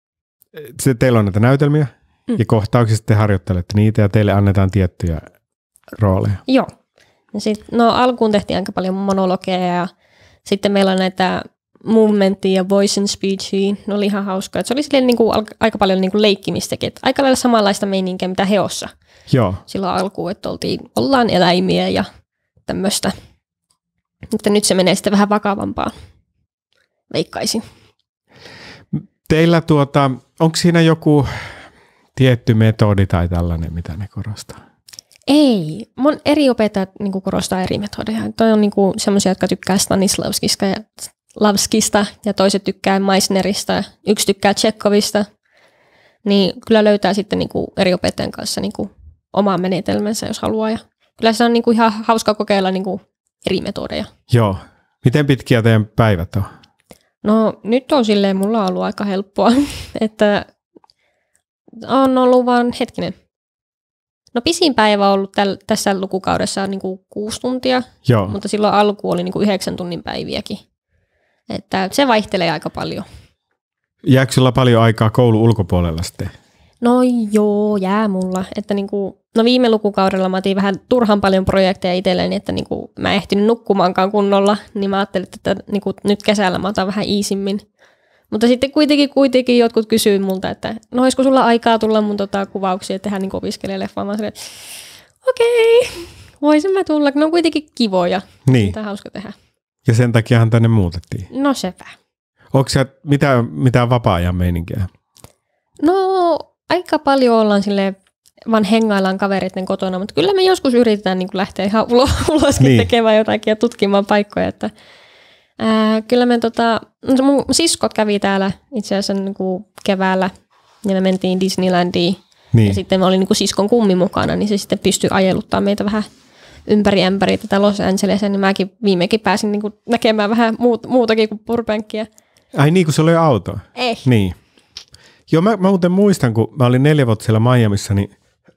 se, teillä on näitä näytelmiä mm. ja kohtauksissa te harjoittelette niitä ja teille annetaan tiettyjä rooleja. Joo. Ja sit, no alkuun tehtiin aika paljon monologeja ja sitten meillä on näitä movementia ja voice and speechia. Ne oli ihan hauskaa. Se oli silleen niin kuin, aika paljon niin kuin leikkimistäkin. Aika lailla samanlaista meininkiä mitä Heossa. Joo. Silloin alkuun, että oltiin, ollaan eläimiä ja tämmöistä. Mutta nyt se menee sitten vähän vakavampaan. Veikkaisin. Teillä tuota, onko siinä joku tietty metodi tai tällainen, mitä ne korostaa? Ei. Mun eri opettajat niin kuin korostaa eri metodeja. Toi on niin kuin semmoisia, jotka tykkää Stanislavskista ja Lavskista ja toiset tykkää Meissnerista, yksi tykkää Tšekhovista, niin kyllä löytää sitten niinku eri opettajan kanssa niinku omaa menetelmänsä, jos haluaa. Ja kyllä se on niinku ihan hauska kokeilla niinku eri metodeja. Joo. Miten pitkiä teidän päivät on? No nyt on silleen, mulla on ollut aika helppoa, että on ollut vaan hetkinen. No pisin päivä on ollut täl, tässä lukukaudessa niinku kuusi tuntia, Joo. mutta silloin alku oli niinku yhdeksän tunnin päiviäkin. Että se vaihtelee aika paljon. Jääkö sulla paljon aikaa koulun ulkopuolella sitten? No joo, jää mulla. Että niinku, no viime lukukaudella mä otin vähän turhan paljon projekteja itselleni, että niinku, mä en ehtinyt nukkumaankaan kunnolla, niin mä ajattelin, että niinku, nyt kesällä mä otan vähän iisimmin. Mutta sitten kuitenkin, kuitenkin jotkut kysyivät multa, että no olisiko sulla aikaa tulla mun tota, kuvauksia ja tehdä niinku opiskelijaleffaa. Mä sanoin, että okei, okay, voisin mä tulla. Ne on kuitenkin kivoja. Niin. Mitä hauska tehdä. Ja sen takiahan tänne muutettiin. No sepä. Onko sä mitään, mitään vapaa-ajan meininkiä? No aika paljon ollaan silleen, vaan hengaillaan kavereiden kotona, mutta kyllä me joskus yritetään niin lähteä ihan ulos, uloskin niin. tekemään jotakin ja tutkimaan paikkoja. Että, ää, kyllä me tota, mun siskot kävi täällä itse asiassa niin kuin keväällä ja me mentiin Disneylandiin. Niin. Ja sitten me oli niin kuin siskon kummi mukana, niin se sitten pystyi ajeluttaa meitä vähän ympäri ämpäri tätä Los Angelesia, niin mäkin viimekin pääsin niin kuin näkemään vähän muut, muutakin kuin Burbankia. Ai niin, kun se oli auto? Ei. Niin. Joo, mä, mä muuten muistan, kun mä olin neljä vuotta siellä Miamissa, niin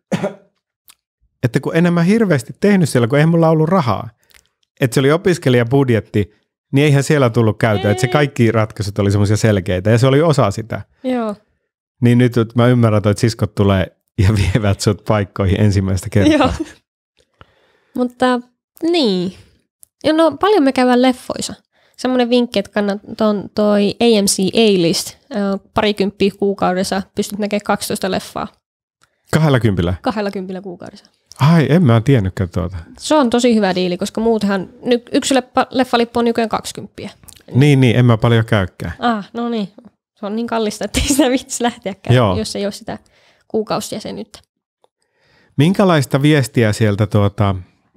että kun enemmän hirveästi tehnyt siellä, kun eihän mulla ollut rahaa. Että se oli opiskelijabudjetti, niin eihän siellä tullut käytöä. Että se kaikki ratkaisut oli semmoisia selkeitä ja se oli osa sitä. Joo. Niin nyt mä ymmärrän, että siskot tulee ja vievät sut paikkoihin ensimmäistä kertaa. Joo. Mutta niin. Ja no paljon me käydään leffoissa. Semmoinen vinkki, että kannattaa toi A M C A-list, parikymppiä kuukaudessa, pystyt näkemään kaksitoista leffaa. Kahdella kympillä? Kahdella kympillä kuukaudessa. Ai, en mä tiennytkään tuota. Se on tosi hyvä diili, koska muutenhan yksi leffalippu on nykyään kaksikymmentä. Niin, niin, en mä paljon käykään. Ah, no niin. Se on niin kallista, että ei sitä viitsisi lähteäkään, Joo. jos ei ole sitä kuukausijäsenyyttä. Minkälaista viestiä sieltä, tuota,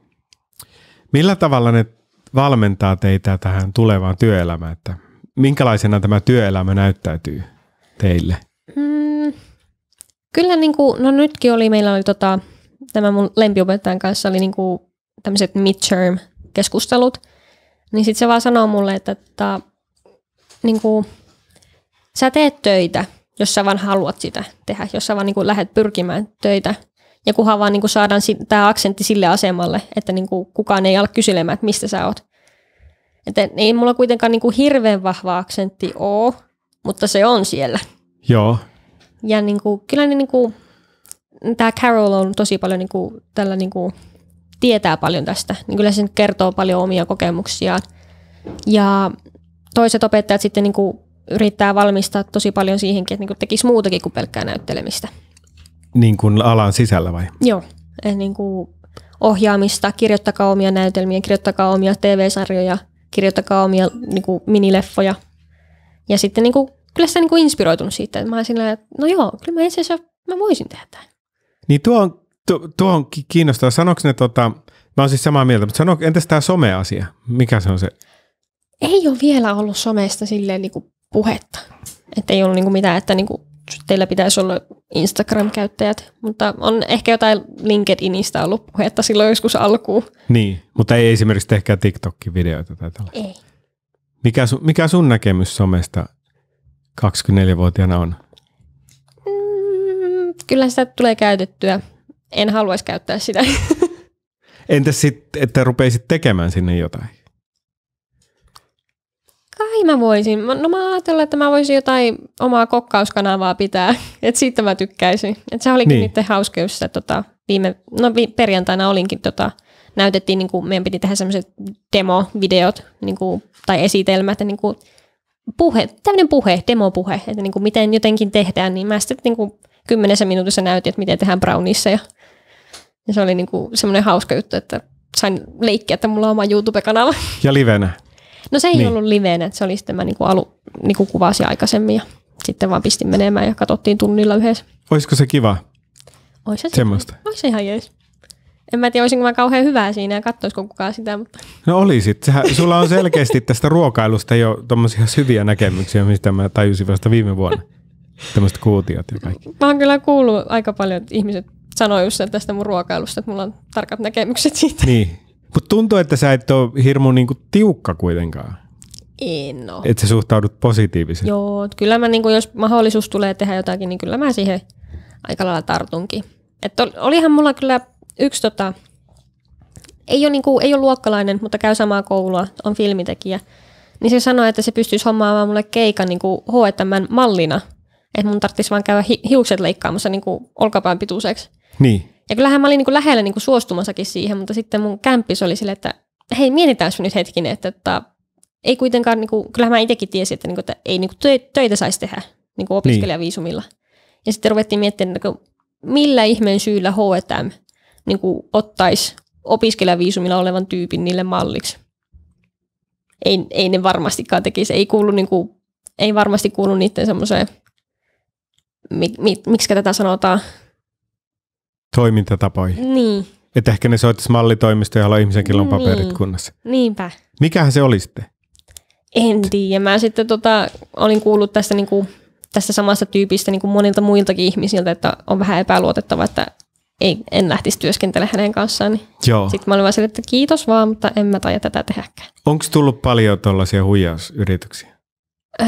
millä tavalla ne valmentaa teitä tähän tulevaan työelämään, että minkälaisena tämä työelämä näyttäytyy teille? Hmm, kyllä niin kuin, no nytkin oli, meillä oli tota, tämä mun lempiopettajan kanssa oli niin kuin tämmöiset midterm-keskustelut, niin sitten se vaan sanoo mulle, että, että niin kuin, sä teet töitä, jos sä vaan haluat sitä tehdä, jos sä vaan niin kuin lähdet pyrkimään töitä. Ja kunhan vaan niin kuin saadaan tämä aksentti sille asemalle, että niin kuin kukaan ei ala kyselemään, että mistä sä oot. Että ei mulla kuitenkaan niin kuin hirveän vahva aksentti ole, mutta se on siellä. Joo. Ja niin kuin, kyllä niin kuin, tämä Carol on tosi paljon niin kuin, tällä niin kuin, tietää paljon tästä. Niin kyllä se kertoo paljon omia kokemuksiaan. Ja toiset opettajat sitten niin kuin, yrittää valmistaa tosi paljon siihenkin, että niin kuin, tekisi muutakin kuin pelkkää näyttelemistä. Niin kuin alan sisällä vai? Joo, eli niin kuin ohjaamista, kirjoittakaa omia näytelmiä, kirjoittakaa omia T V-sarjoja, kirjoittakaa omia niin kuin minileffoja. Ja sitten niin kuin, kyllä sitä niin kuin inspiroitunut siitä, että mä olen sillä että no joo, kyllä mä itse asiassa mä voisin tehdä tämän. Niin tuo on, tuo, tuo on kiinnostavaa. Sanoiko ne, tota, mä oon siis samaa mieltä, mutta sano, entäs tämä some-asia? Mikä se on se? Ei ole vielä ollut somesta silleen niin kuin puhetta. Että ei ollut niin kuin mitään, että niin kuin teillä pitäisi olla Instagram-käyttäjät, mutta on ehkä jotain LinkedInistä ollut puhetta silloin joskus alkuun. Niin, mutta ei esimerkiksi tehkää TikTok-videoita tai tällaista. Ei. Mikä sun, mikä sun näkemys somesta kaksikymmentäneljävuotiaana on? Mm, kyllä sitä tulee käytettyä. En haluaisi käyttää sitä. Entäs sitten, että rupeisit tekemään sinne jotain? Kai mä voisin. No mä ajattelin, että mä voisin jotain omaa kokkauskanavaa pitää. Että siitä mä tykkäisin. Että se olikin niin. Nyt hauska, jos sitä tota, viime, no vi, perjantaina olinkin, tota, näytettiin, niin kuin, meidän piti tehdä sellaiset demo-videot niin kuin, tai esitelmät. Niin kuin, puhe, tämmöinen puhe, demopuhe, että niin kuin, miten jotenkin tehdään. Niin mä sitten niin kuin, kymmenessä minuutissa näytin, että miten tehdään browniessa. Ja, ja se oli niin kuin, semmoinen hauska juttu, että sain leikkiä, että mulla on oma YouTube-kanava. Ja livenä. No se ei niin. ollut liveenä, että se oli sitten mä niinku alu, niinku kuvasin aikaisemmin ja sitten vaan pistin menemään ja katsottiin tunnilla yhdessä. Olisiko se kiva? Ois se semmoista. Ois se ihan jees. En mä tiedä, olisinko mä kauhean hyvää siinä ja katsoisiko kukaan sitä, mutta... No olisit. Sähän, sulla on selkeästi tästä ruokailusta jo tommosia syviä näkemyksiä, mistä mä tajusin vasta viime vuonna. Tämmöiset kuutiot ja kaikki. Mä oon kyllä kuullut aika paljon, että ihmiset sanoo just tästä mun ruokailusta, että mulla on tarkat näkemykset siitä. Niin. Mutta tuntuu, että sä et ole hirmu niinku tiukka kuitenkaan. En oo. Että sä suhtaudut positiivisesti. Joo, kyllä mä niinku, jos mahdollisuus tulee tehdä jotakin, niin kyllä mä siihen aika lailla tartunkin. Että olihan mulla kyllä yksi, tota, ei ole, niinku, ei ole luokkalainen, mutta käy samaa koulua, on filmitekijä. niin se sanoi, että se pystyisi hommaamaan mulle keikan niin kuin H and M-mallina. Että mun tarvitsisi vaan käydä hi- hiukset leikkaamassa niin kuin olkapään pituiseksi. Niin. Ja kyllähän mä olin niin kuin lähellä niin kuin suostumassakin siihen, mutta sitten mun kämppis oli silleen, että hei, mietitään nyt hetkinen, että, että ei kuitenkaan, niin kuin, kyllähän mä itsekin tiesin, että, niin kuin, että ei niin kuin töitä saisi tehdä niin kuin opiskelijaviisumilla. Niin. Ja sitten ruvettiin miettimään, että millä ihmeen syyllä H and M niin kuin ottaisi opiskelijaviisumilla olevan tyypin niille malliksi. Ei, ei ne varmastikaan tekisi, ei, kuulu, niin kuin, ei varmasti kuulu niiden semmoiseen, mi, mi, miksi tätä sanotaan? Toimintatapoihin. Niin. Että ehkä ne soittaisi mallitoimistoja, jolla ihmisenkin on paperit niin. kunnossa. Niinpä. Mikähän se oli sitten? En tiedä. Mä sitten tota, olin kuullut tästä, niin kuin, tästä samasta tyypistä niin kuin monilta muiltakin ihmisiltä, että on vähän epäluotettava, että ei, en lähtisi työskentelemään hänen kanssaan. Niin Joo. sitten mä olin vaan sille, että kiitos vaan, mutta en mä taida tätä tehdäkään. Onko tullut paljon tuollaisia huijausyrityksiä? Öö,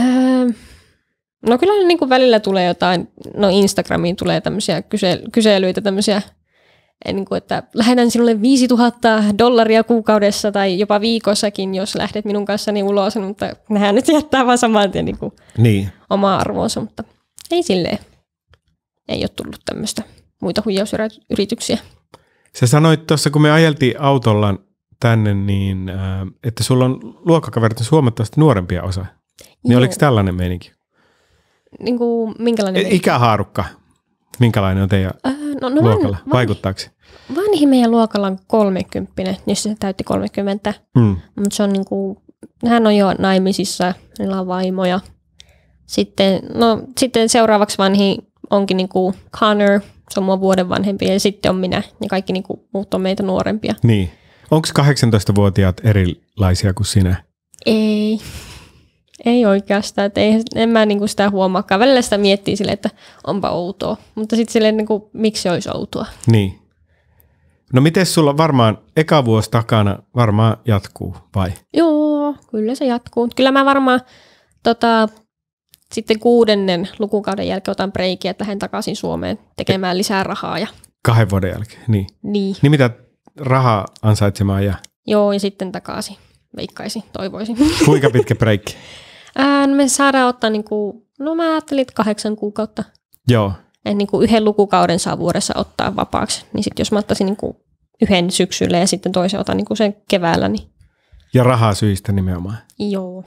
no kyllä niin kuin välillä tulee jotain, no Instagramiin tulee tämmöisiä kysely- kyselyitä, tämmöisiä, niin kuin, että lähetän sinulle viisituhatta dollaria kuukaudessa tai jopa viikossakin, jos lähdet minun kanssani ulos, mutta nehän nyt jättää vaan saman tien niin kuin niin. omaa arvoonsa, mutta ei silleen, ei ole tullut tämmöistä muita huijausyrityksiä. Sä sanoit tuossa, kun me ajeltiin autolla tänne, niin että sulla on luokkakaverit huomattavasti nuorempia osa. Niin Joo. Oliko tällainen meininki? Niin kuin, minkälainen meininki? Ikähaarukka. Minkälainen on teidän äh, no, no luokalla? Van, Vaikuttaako se? Vanhin meidän luokalla on kolmekymppinen, jos se täytti kolmekymmentä. Mm. Mutta se on niin kuin, hän on jo naimisissa, niillä on vaimoja. Sitten, no, sitten seuraavaksi vanhin onkin niin kuin Connor, se on mua vuoden vanhempi, ja sitten on minä, ja kaikki niin kuin muut on meitä nuorempia. Niin. Onko kahdeksantoistavuotiaat erilaisia kuin sinä? Ei. Ei oikeastaan, että ei, en mä niinku sitä huomaakaan. Välillä sitä miettii silleen, että onpa outoa, mutta sitten silleen, niinku, miksi se olisi outoa. Niin. No miten sulla varmaan eka vuosi takana varmaan jatkuu, vai? Joo, kyllä se jatkuu. Kyllä mä varmaan tota, sitten kuudennen lukukauden jälkeen otan breikiä, että lähden takaisin Suomeen tekemään lisää rahaa. Ja... Kahden vuoden jälkeen, niin. Niin. Niin mitä rahaa ansaitsemaan ja... Joo, ja sitten takaisin. Veikkaisin, toivoisin. Kuinka pitkä breikki? Ää, no me saadaan ottaa, niinku, no mä ajattelin, että kahdeksan kuukautta. Joo. Että niinku yhden lukukauden saa vuodessa ottaa vapaaksi. Niin sitten jos mä ottaisin niinku yhden syksyllä ja sitten toisen otan niinku sen keväällä. Niin... Ja rahaa syistä nimenomaan. Joo.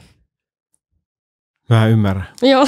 Mä ymmärrän. Joo.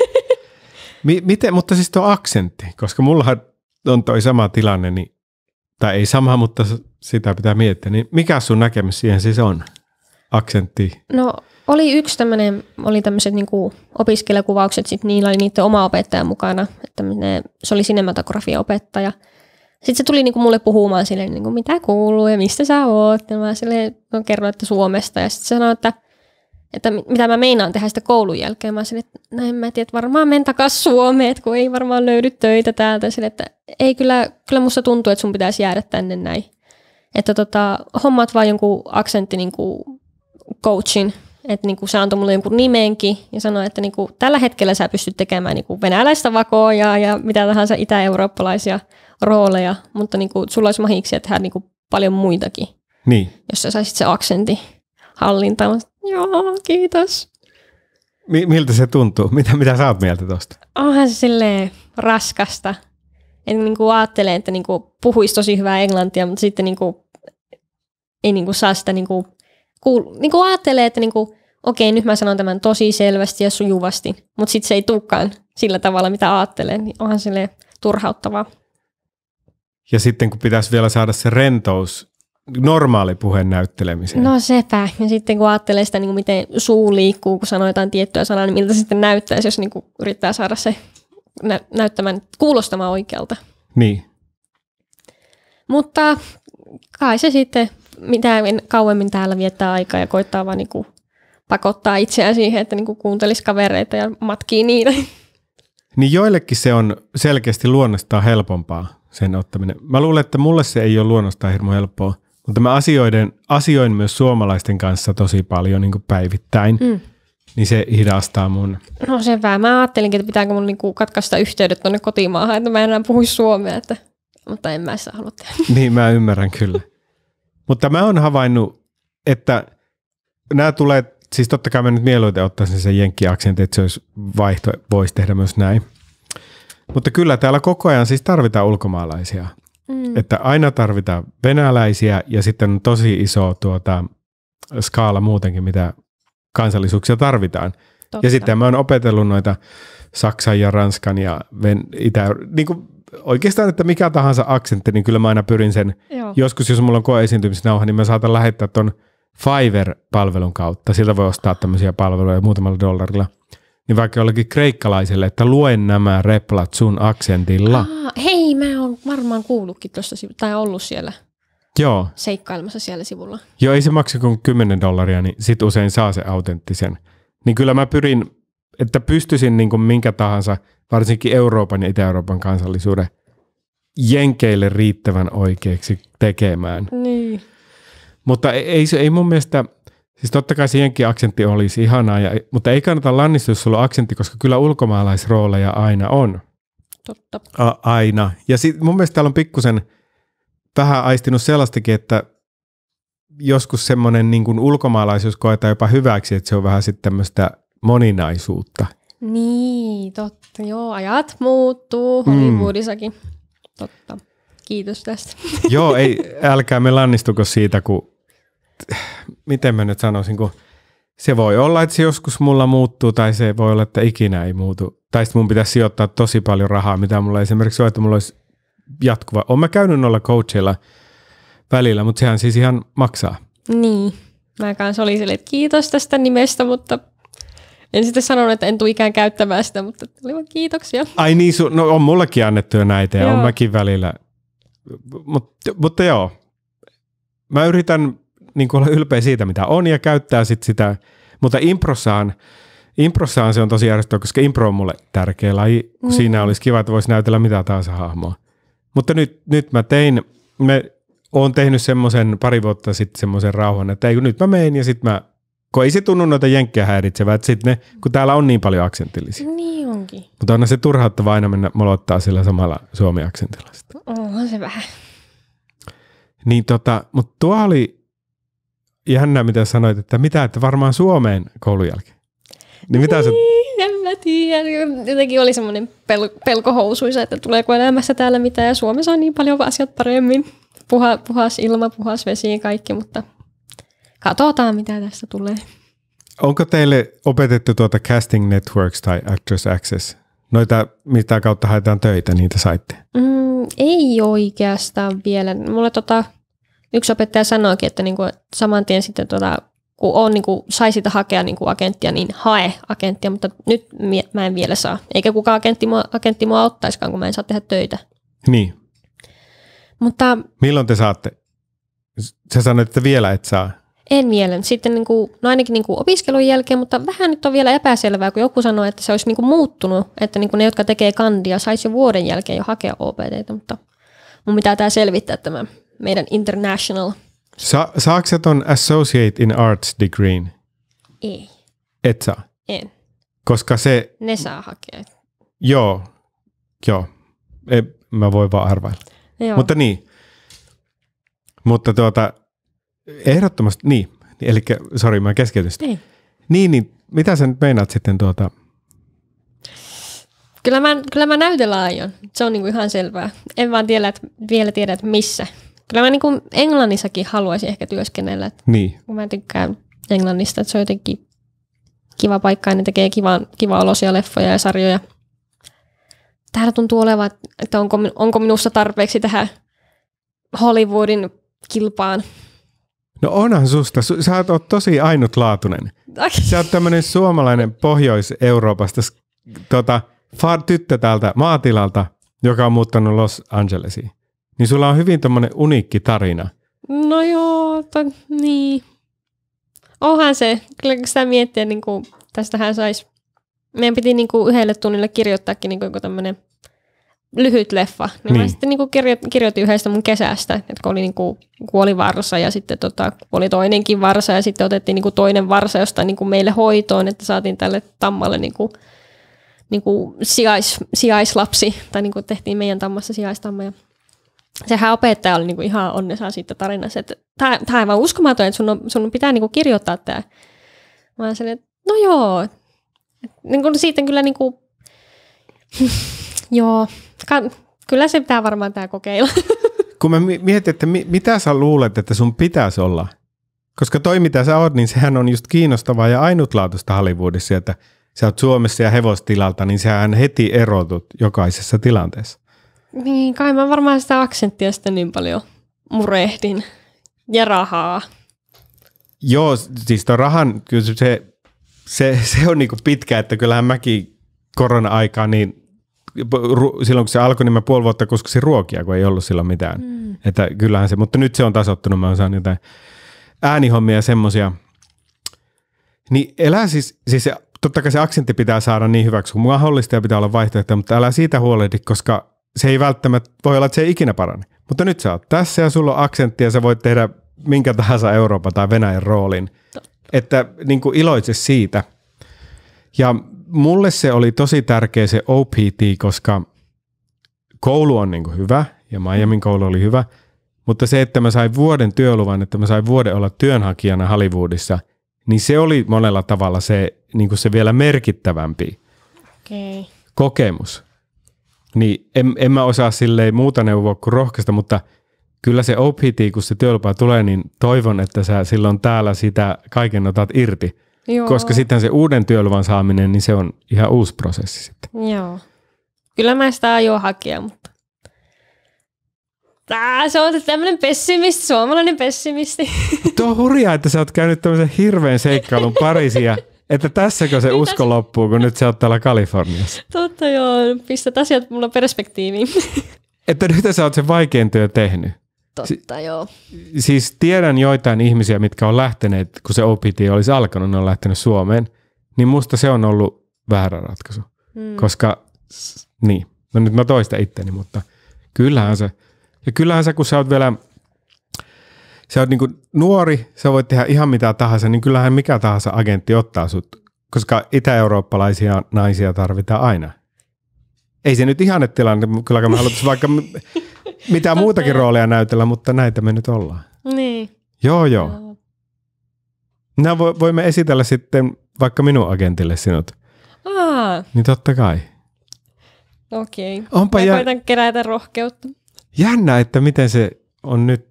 M- miten, mutta siis tuo aksentti, koska mullahan on toi sama tilanne, niin, tai ei sama, mutta sitä pitää miettiä. Niin mikä sun näkemys siihen siis on? Aksentti. No oli yksi tämmöinen, oli tämmöiset niinku opiskelijakuvaukset, sitten niillä oli niiden oma opettaja mukana, että ne, se oli sinematografia opettaja. Sitten se tuli niinku mulle puhumaan silleen, niinku, mitä kuuluu ja mistä sä oot, ja mä silleen, no, kerroin, että Suomesta, ja sitten se sanoi, että, että mitä mä meinaan tehdä sitä koulun jälkeen. Mä silleen, että no en mä tiedä, että varmaan men takas Suomeen, kun ei varmaan löydy töitä täältä, silleen, että ei kyllä, kyllä musta tuntuu, että sun pitäisi jäädä tänne näin. Että tota, hommat vaan jonkun aksentti niinku coachin, että niinku se antoi mulle jonkun nimenkin ja sanoi, että niinku tällä hetkellä sä pystyt tekemään niinku venäläistä vakoa ja, ja mitä tahansa itä-eurooppalaisia rooleja, mutta niinku sulla olisi mahiksi tehdä niinku paljon muitakin, niin. Jos sä saisit se aksentti hallintaan. Joo, kiitos. Mi- miltä se tuntuu? Mitä, mitä sä oot mieltä tosta? Onhan se silleen raskasta. Että niinku ajattelee, että niinku puhuisi tosi hyvää englantia, mutta sitten niinku ei niinku saa sitä niinku Kuul, niin kuin ajattelee, että niin kuin, okei, nyt mä sanon tämän tosi selvästi ja sujuvasti, mutta sitten se ei tulekaan sillä tavalla, mitä ajattelee, niin onhan silleen turhauttavaa. Ja sitten kun pitäisi vielä saada se rentous normaali puheen näyttelemiseen. No sepä. Ja sitten kun ajattelee sitä, niin kuin miten suu liikkuu, kun sanoo jotain tiettyä sanaa, niin miltä se sitten näyttäisi, jos niin kuin yrittää saada se nä- näyttämään, kuulostamaan oikealta. Niin. Mutta kai se sitten... mitä kauemmin täällä viettää aikaa ja koittaa vaan niinku pakottaa itseään siihen, että niinku kuuntelisi kavereita ja matkii niitä. Niin joillekin se on selkeästi luonnostaan helpompaa sen ottaminen. Mä luulen, että mulle se ei ole luonnostaan hirmu helppoa, mutta mä asioiden, asioin myös suomalaisten kanssa tosi paljon niin kuin päivittäin, mm. niin se hidastaa mun. No sepä. Mä ajattelinkin, että pitääkö mun niinku katkaista yhteydet tuonne kotimaahan, että mä enää puhuisi suomea, että... mutta en mä sitä halua tehdä. Niin, mä ymmärrän kyllä. Mutta mä oon havainnut, että nämä tulee siis totta kai mä nyt mieluiten ottaisin sen jenkki-aksentin, että se olisi vaihto, voisi tehdä myös näin. Mutta kyllä täällä koko ajan siis tarvitaan ulkomaalaisia. Mm. Että aina tarvitaan venäläisiä ja sitten on tosi iso tuota, skaala muutenkin, mitä kansallisuuksia tarvitaan. Totta. Ja sitten mä oon opetellut noita saksan ja ranskan ja ven, itä, niin kuin oikeastaan, että mikä tahansa aksentti, niin kyllä mä aina pyrin sen. Joo. Joskus, jos mulla on koeesiintymisnauha, niin mä saatan lähettää ton Fiverr-palvelun kautta. Siltä voi ostaa tämmöisiä palveluja muutamalla dollarilla. Niin vaikka jollekin kreikkalaiselle, että luen nämä replat sun aksentilla. Aa, hei, mä oon varmaan kuullutkin tuossa, tai ollut siellä. Joo. Seikkailemassa siellä sivulla. Joo, ei se maksa kuin kymmenen dollaria, niin sit usein saa se autenttisen. Niin kyllä mä pyrin, että pystyisin niin kuin minkä tahansa, varsinkin Euroopan ja Itä-Euroopan kansallisuuden jenkeille riittävän oikeaksi tekemään. Niin. Mutta ei, ei mun mielestä, siis totta kai se jenkki-aksentti olisi ihanaa, ja, mutta ei kannata lannistua, jos sulla on aksentti, koska kyllä ulkomaalaisrooleja aina on. Totta. A, aina. Ja sit mun mielestä täällä on pikkusen vähän aistinut sellaistakin, että joskus semmoinen niin kuin ulkomaalaisuus koetaan jopa hyväksi, että se on vähän sitten tämmöistä moninaisuutta. Niin, totta. Joo, ajat muuttuu Hollywoodissakin. Mm. Totta. Kiitos tästä. Joo, ei, älkää me lannistuko siitä, kun, miten mä nyt sanoisin, kun se voi olla, että se joskus mulla muuttuu, tai se voi olla, että ikinä ei muutu. Tai sitten mun pitäisi sijoittaa tosi paljon rahaa, mitä mulla esimerkiksi on, että mulla olisi jatkuva. Olen mä käynyt noilla coachilla välillä, mutta sehän siis ihan maksaa. Niin. Mä kanssa olin silleen, että kiitos tästä nimestä, mutta en sitten sanonut, että en tule ikään käyttämään sitä, mutta oli kiitoksia. Ai niin, su- no on mullekin annettu jo näitä ja on mäkin välillä. Mut, mutta joo, mä yritän niin olla ylpeä siitä, mitä on ja käyttää sit sitä, mutta improssaan, improssaan se on tosi järjestöä, koska impro on mulle tärkeä laji. Mm. Siinä olisi kiva, että voisi näytellä mitä tahansa hahmoa. Mutta nyt, nyt mä tein, me oon tehnyt semmoisen pari vuotta sitten semmoisen rauhan, että ei, nyt mä menen ja sitten mä, kun ei se tunnu noita jenkkejä häiritsevää, että sitten ne, kun täällä on niin paljon aksentillisia. Niin onkin. Mutta onhan se turhauttava aina mennä molottaa sillä samalla suomi-aksentilla. Onhan se vähän. Niin tota, mutta tuo oli jännä, mitä sanoit, että mitä, että varmaan Suomeen koulun jälkeen. Niin mitä sä... En mä tiedä. Jotenkin oli semmoinen pel- pelkohousuisa, että tuleeko elämässä täällä mitään ja Suomessa on niin paljon asiat paremmin. Puha, puhas ilma, puhas vesi ja kaikki, mutta katsotaan mitä tästä tulee. Onko teille opetettu tuota Casting Networks tai Actors Access? Noita, mitä kautta haetaan töitä, niitä saitte? Mm, ei oikeastaan vielä. Mulle tota, yksi opettaja sanoikin, että niinku, saman tien sitten tota, kun on, niinku, sai sitä hakea niinku, agenttia, niin hae agenttia, mutta nyt mie, mä en vielä saa. Eikä kukaan agentti mua, agentti mua ottaisikaan, kun mä en saa tehdä töitä. Niin. Mutta, milloin te saatte? Sä sanoit, että vielä et saa. En vielä. Sitten niin kuin, no ainakin niin kuin opiskelun jälkeen, mutta vähän nyt on vielä epäselvää, kun joku sanoi, että se olisi niin kuin muuttunut, että niin kuin ne, jotka tekee kandia, saisi jo vuoden jälkeen jo hakea O P T:tä, mutta mun pitää tää selvittää tämä meidän international. Sa- saatko sä ton Associate in Arts degreein? Ei. Et saa? En. Koska se... Ne saa hakea. Joo, joo. Ei, mä voin vaan arvailla. Joo. Mutta niin. Mutta tuota... Ehdottomasti, niin. Eli, sori, mä keskeytyn sitä. Ei. Niin, niin, mitä sä nyt meinaat sitten tuota? Kyllä mä, kyllä mä näytellä aion. Se on niinku ihan selvää. En vaan tiedä, että vielä tiedä, että missä. Kyllä mä niinku Englannissakin haluaisin ehkä työskennellä. Niin. Mä tykkään Englannista, että se on jotenkin kiva paikka ja ne tekee kivan, kiva olosia leffoja ja sarjoja. Täällä tuntuu olevan, että onko, onko minusta tarpeeksi tähän Hollywoodin kilpaan. No onhan susta. Sä oot tosi ainutlaatuinen. Sä oot tämmönen suomalainen Pohjois-Euroopasta tota, tyttö täältä maatilalta, joka on muuttanut Los Angelesiin. Niin sulla on hyvin tommonen uniikki tarina. No joo, to, niin. Onhan se. Kyllä sitä miettiä, niin kuin, tästähän sais. Meidän piti niin kuin yhdelle tunnille kirjoittaakin niin kuin joku tämmönen lyhyt leffa. Niin niin. Mä sitten niin kuin kirjoitin yhdestä mun kesästä, että kun oli, niin kuin, kun oli varsa ja sitten tota, oli toinenkin varsa ja sitten otettiin niin kuin toinen varsa jostain niin kuin meille hoitoon, että saatiin tälle tammalle niin kuin, niin kuin sijais, sijaislapsi tai niin kuin tehtiin meidän tammassa sijaistamma. Ja sehän opettaja oli niin kuin ihan onnessaan siitä tarinassa, että tämä on aivan uskomaton, että sun, on, sun pitää niin kuin kirjoittaa tämä. Mä oon silleen, että no joo. Et, niin kun siitä kyllä niin kuin, joo, ka- kyllä se pitää varmaan tää kokeilla. Kun mä mietin, että mi- mitä sä luulet, että sun pitäisi olla? Koska toi mitä sä oot, niin sehän on just kiinnostavaa ja ainutlaatuista Hollywoodissa, että sä oot Suomessa ja hevostilalta, niin sähän heti erotut jokaisessa tilanteessa. Niin, kai mä varmaan sitä aksenttia sitten niin paljon murehdin. Ja rahaa. Joo, siis toi rahan, kyllä se, se, se on niinku pitkä, että kyllähän mäkin korona-aikaa, niin silloin kun se alkoi, niin mä puoli vuotta kuskasin ruokia, kun ei ollut silloin mitään. Mm. Että kyllähän se, mutta nyt se on tasoittunut, mä oon saanut jotain äänihommia ja semmosia. Niin elää siis, siis se, totta kai se aksentti pitää saada niin hyväksi kuin mahdollista ja pitää olla vaihtoehtoja, mutta älä siitä huolehdi, koska se ei välttämättä, voi olla, että se ei ikinä parane. Mutta nyt sä oot tässä ja sulla on aksentti ja sä voit tehdä minkä tahansa Euroopan tai Venäjän roolin. Totta. Että niin kuin iloitse siitä. Ja mulle se oli tosi tärkeä se O P T, koska koulu on niin kuin hyvä ja Miamin koulu oli hyvä, mutta se, että mä sain vuoden työluvan, että mä sain vuoden olla työnhakijana Hollywoodissa, niin se oli monella tavalla se, niin kuin se vielä merkittävämpi okay. kokemus. Niin en, en mä osaa silleen muuta neuvoa kuin rohkaista, mutta kyllä se O P T, kun se työlupa tulee, niin toivon, että sä silloin täällä sitä kaiken otat irti. Joo. Koska sitten se uuden työluvan saaminen, niin se on ihan uusi prosessi sitten. Joo. Kyllä mä sitä aion hakea, mutta Tää, se on tämmöinen pessimisti, suomalainen pessimisti. Tuo on hurjaa, että sä oot käynyt tämmöisen hirveän seikkailun Pariisia, että tässäkö se usko tässä loppuu, kun nyt sä oot täällä Kaliforniassa. Totta joo, pistät asiat mulla perspektiiviin. Että nyt sä oot sen vaikein työ tehnyt. Totta si- joo. Siis tiedän joitain ihmisiä, mitkä on lähteneet, kun se O P T olisi alkanut, ne on lähtenyt Suomeen, niin musta se on ollut väärä ratkaisu. Hmm. Koska, niin, no nyt mä toistan itteni, mutta kyllähän se, ja kyllähän sä, kun sä oot vielä, sä oot niinku nuori, sä voit tehdä ihan mitä tahansa, niin kyllähän mikä tahansa agentti ottaa sut, koska itä-eurooppalaisia naisia tarvitaan aina. Ei se nyt ihanne tilanne, kyllä mä haluaisin vaikka mitään muutakin roolia näytellä, mutta näitä me nyt ollaan. Niin. Joo, joo. joo. No, voimme esitellä sitten vaikka minun agentille sinut. Aa. Niin totta kai. Okei. Okay. Mä jä... koitan kerätä rohkeutta. Jännä, että miten se on nyt,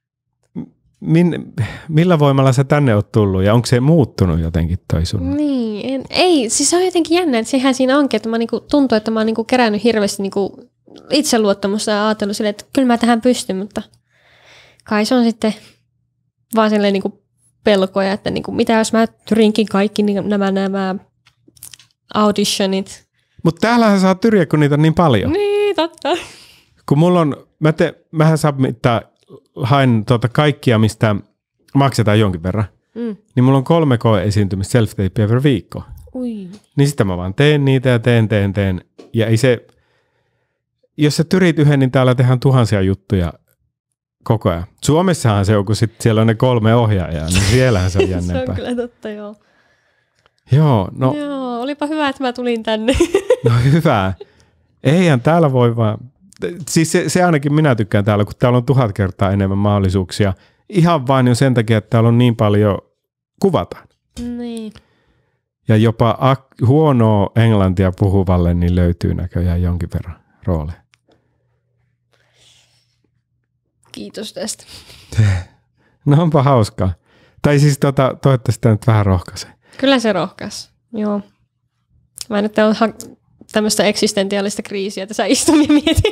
Min... millä voimalla sä tänne oot tullut ja onko se muuttunut jotenkin toi sun? Niin, en... ei, siis se on jotenkin jännä, että sehän siinä onkin, että mä niinku, tuntuu, että mä oon niinku kerännyt hirveästi niinku itseluottamusta ja ajatellut silleen, että kyllä mä tähän pystyn, mutta kai se on sitten vaan silleen niinku pelkoja, että niinku, mitä jos mä tyrinkin kaikki niin nämä, nämä auditionit. Mutta täällähän saa tyriä, kun niitä on niin paljon. Niin, totta. Kun mulla on, mä te, mähän submittaa, haen tuota kaikkia, mistä maksetaan jonkin verran, mm. niin mulla on kolme koe-esiintymistä self-tapea per viikko. Ui. Niin sitten mä vaan teen niitä ja teen, teen, teen. Ja ei se, jos sä tyrit yhden, niin täällä tehdään tuhansia juttuja koko ajan. Suomessahan se on, kun sit siellä on ne kolme ohjaajaa, niin siellähän se on jännempää. Se on kyllä totta, joo. Joo, no. Joo, olipa hyvä, että mä tulin tänne. No hyvä. Eihän täällä voi vaan, siis se, se ainakin minä tykkään täällä, kun täällä on tuhat kertaa enemmän mahdollisuuksia. Ihan vain jo sen takia, että täällä on niin paljon kuvataan. Niin. Ja jopa ak- huonoa englantia puhuvalle niin löytyy näköjään jonkin verran rooleja. Kiitos tästä. No onpa hauskaa. Tai siis tota, toivottavasti tämä nyt vähän rohkaisee. Kyllä se rohkaisi, joo. Mä nyt on ha- tämmöistä eksistentiaalista kriisiä tässä istun ja mietin.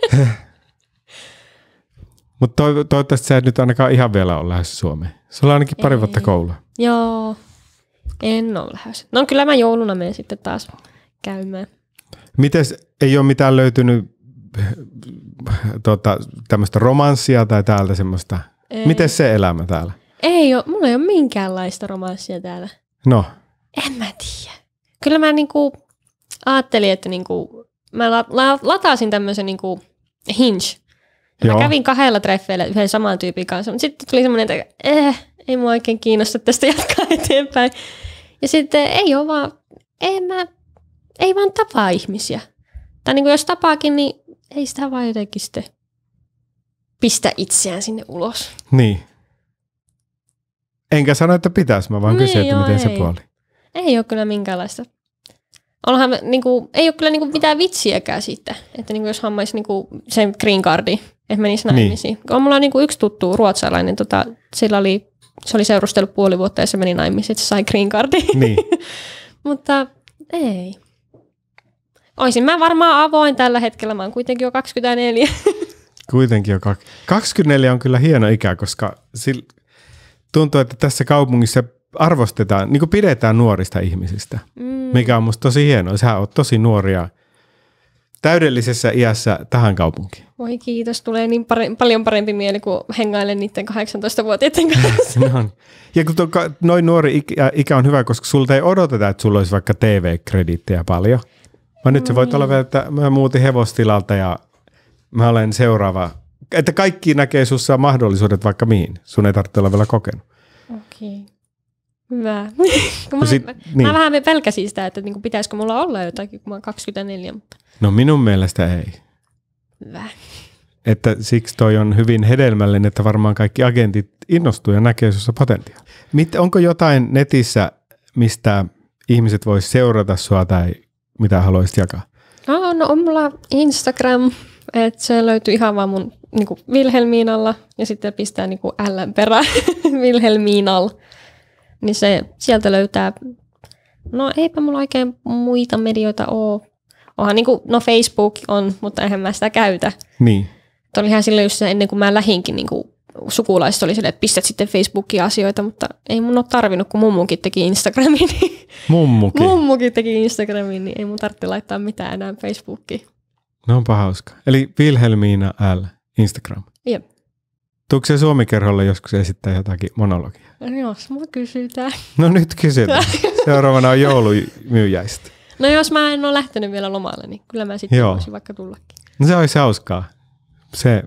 Mutta to- toivottavasti sä et nyt ainakaan ihan vielä ole lähdössä Suomeen. Sulla on ainakin pari Ei. vuotta koulua. Joo, en ole lähdössä. No kyllä mä jouluna menen sitten taas käymään. Mites ei ole mitään löytynyt tota, tämmöistä romanssia tai täältä semmoista? Ei. Miten se elämä täällä? Ei ole, mulla ei ole minkäänlaista romanssia täällä. No. En mä tiedä. Kyllä mä niinku ajattelin, että niinku, mä la- la- lataasin tämmöisen niinku Hinge. Ja mä kävin kahdella treffeillä yhden saman tyypin kanssa, mutta sitten tuli semmoinen, että eh, ei mua oikein kiinnosta tästä jatkaa eteenpäin. Ja sitten ei ole vaan, ei, mä, ei vaan tapaa ihmisiä. Tai niinku jos tapaakin, niin ei sitä vaan jotenkin sitten pistä itseään sinne ulos. Niin. Enkä sano, että pitäisi, mä vaan kysyn, että joo, miten ei. se puoli. Ei ole kyllä minkäänlaista. Onhan, niin kuin, ei ole kyllä niin kuin, mitään vitsiäkään siitä, että niin kuin, jos hammaisi niin kuin, sen green cardi, että menisi naimisiin. Niin. On mulla niin kuin, yksi tuttu ruotsalainen, tota, sillä oli, se oli seurustellut puoli vuotta ja se meni naimisiin, että se sai green cardi. Niin. Mutta ei. Oisin mä varmaan avoin tällä hetkellä, mä oon kuitenkin jo kaksikymmentäneljä. Kuitenkin jo kak- kaksikymmentäneljä on kyllä hieno ikä, koska sil- tuntuu, että tässä kaupungissa arvostetaan, niin kuin pidetään nuorista ihmisistä, mm. mikä on musta tosi hienoa. Sähän oot tosi nuoria täydellisessä iässä tähän kaupunkiin. Voi kiitos, tulee niin pare- paljon parempi mieli, kun hengailen niiden kahdeksantoistavuotiaiden kanssa. No, ja kun tuo, noin nuori ikä, ikä on hyvä, koska sulta ei odoteta, että sulla olisi vaikka T V-krediittejä paljon. Vaan nyt se voit olla vielä, että mä muutin hevostilalta ja mä olen seuraava. Että kaikki näkee sussa mahdollisuudet vaikka mihin. Sun ei tarvitse olla vielä kokenut. Okei. Okay. Hyvä. mä, sit, mä, niin. mä vähän pelkäsin sitä, että niinku, pitäisikö mulla olla jotakin, kun mä oon kaksikymmentäneljä. Mutta... No minun mielestä ei. Hyvä. Että siksi toi on hyvin hedelmällinen, että varmaan kaikki agentit innostuu ja näkee sussa potentiaalia. Onko jotain netissä, mistä ihmiset vois seurata sua tai mitä haluaisit jakaa? No, no on mulla Instagram, että se löytyy ihan vaan mun niinku Wilhelmiinalla ja sitten pistää niinku L:n perään Wilhelmiinalla. Niin se sieltä löytää, no eipä mulla oikein muita medioita ole. Onhan niinku, no Facebook on, mutta eihän mä sitä käytä. Niin. Että olihan silloin just ennen kuin mä lähinkin niinku sukulaiset oli silleen, että pistät sitten Facebookiin asioita, mutta ei mun ole tarvinnut, kun mummukin teki Instagramiin. Mummukin? Mummukin teki Instagramiin, niin ei mun tarvitse laittaa mitään enää Facebookiin. No onpa hauska. Eli Wilhelmiina L, Instagram. Jep. Tuutko se Suomi-kerholle joskus esittää jotakin monologia? No jos mua kysytään. No nyt kysytään. Seuraavana on joulumyyjäistä. No jos mä en ole lähtenyt vielä lomalle, niin kyllä mä sitten voisin vaikka tullakin. No se olisi hauskaa. Se...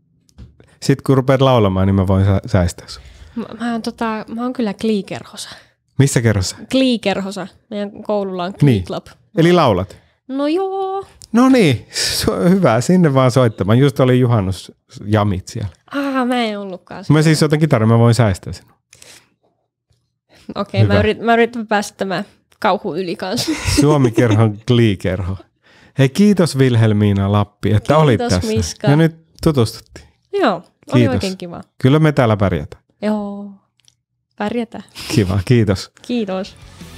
Sitten kun rupeat laulamaan, niin mä voin sä- säästää sun. Mä, mä, oon, tota, mä oon kyllä Glee-kerhosa. Missä kerhossa? Glee-kerhosa. Meidän koululla on Glee Club. Niin. Eli laulat? No joo. No niin, hyvä. Sinne vaan soittamaan. Just oli juhannusjamit siellä. Ah, mä en ollutkaan. Mä siis otan kitaran, mä voin säästää sinua. Okei, okay, mä, yrit, mä yritän päästä tämän kauhun yli kanssa. Suomi-kerhon Glee-kerho. Hei, kiitos Wilhelmiina Lappi, että kiitos, olit tässä. Miska. Ja nyt tutustuttiin. Joo, oli oikein kiva. Kyllä me täällä pärjätään. Joo, pärjätään. Kiva, kiitos. Kiitos.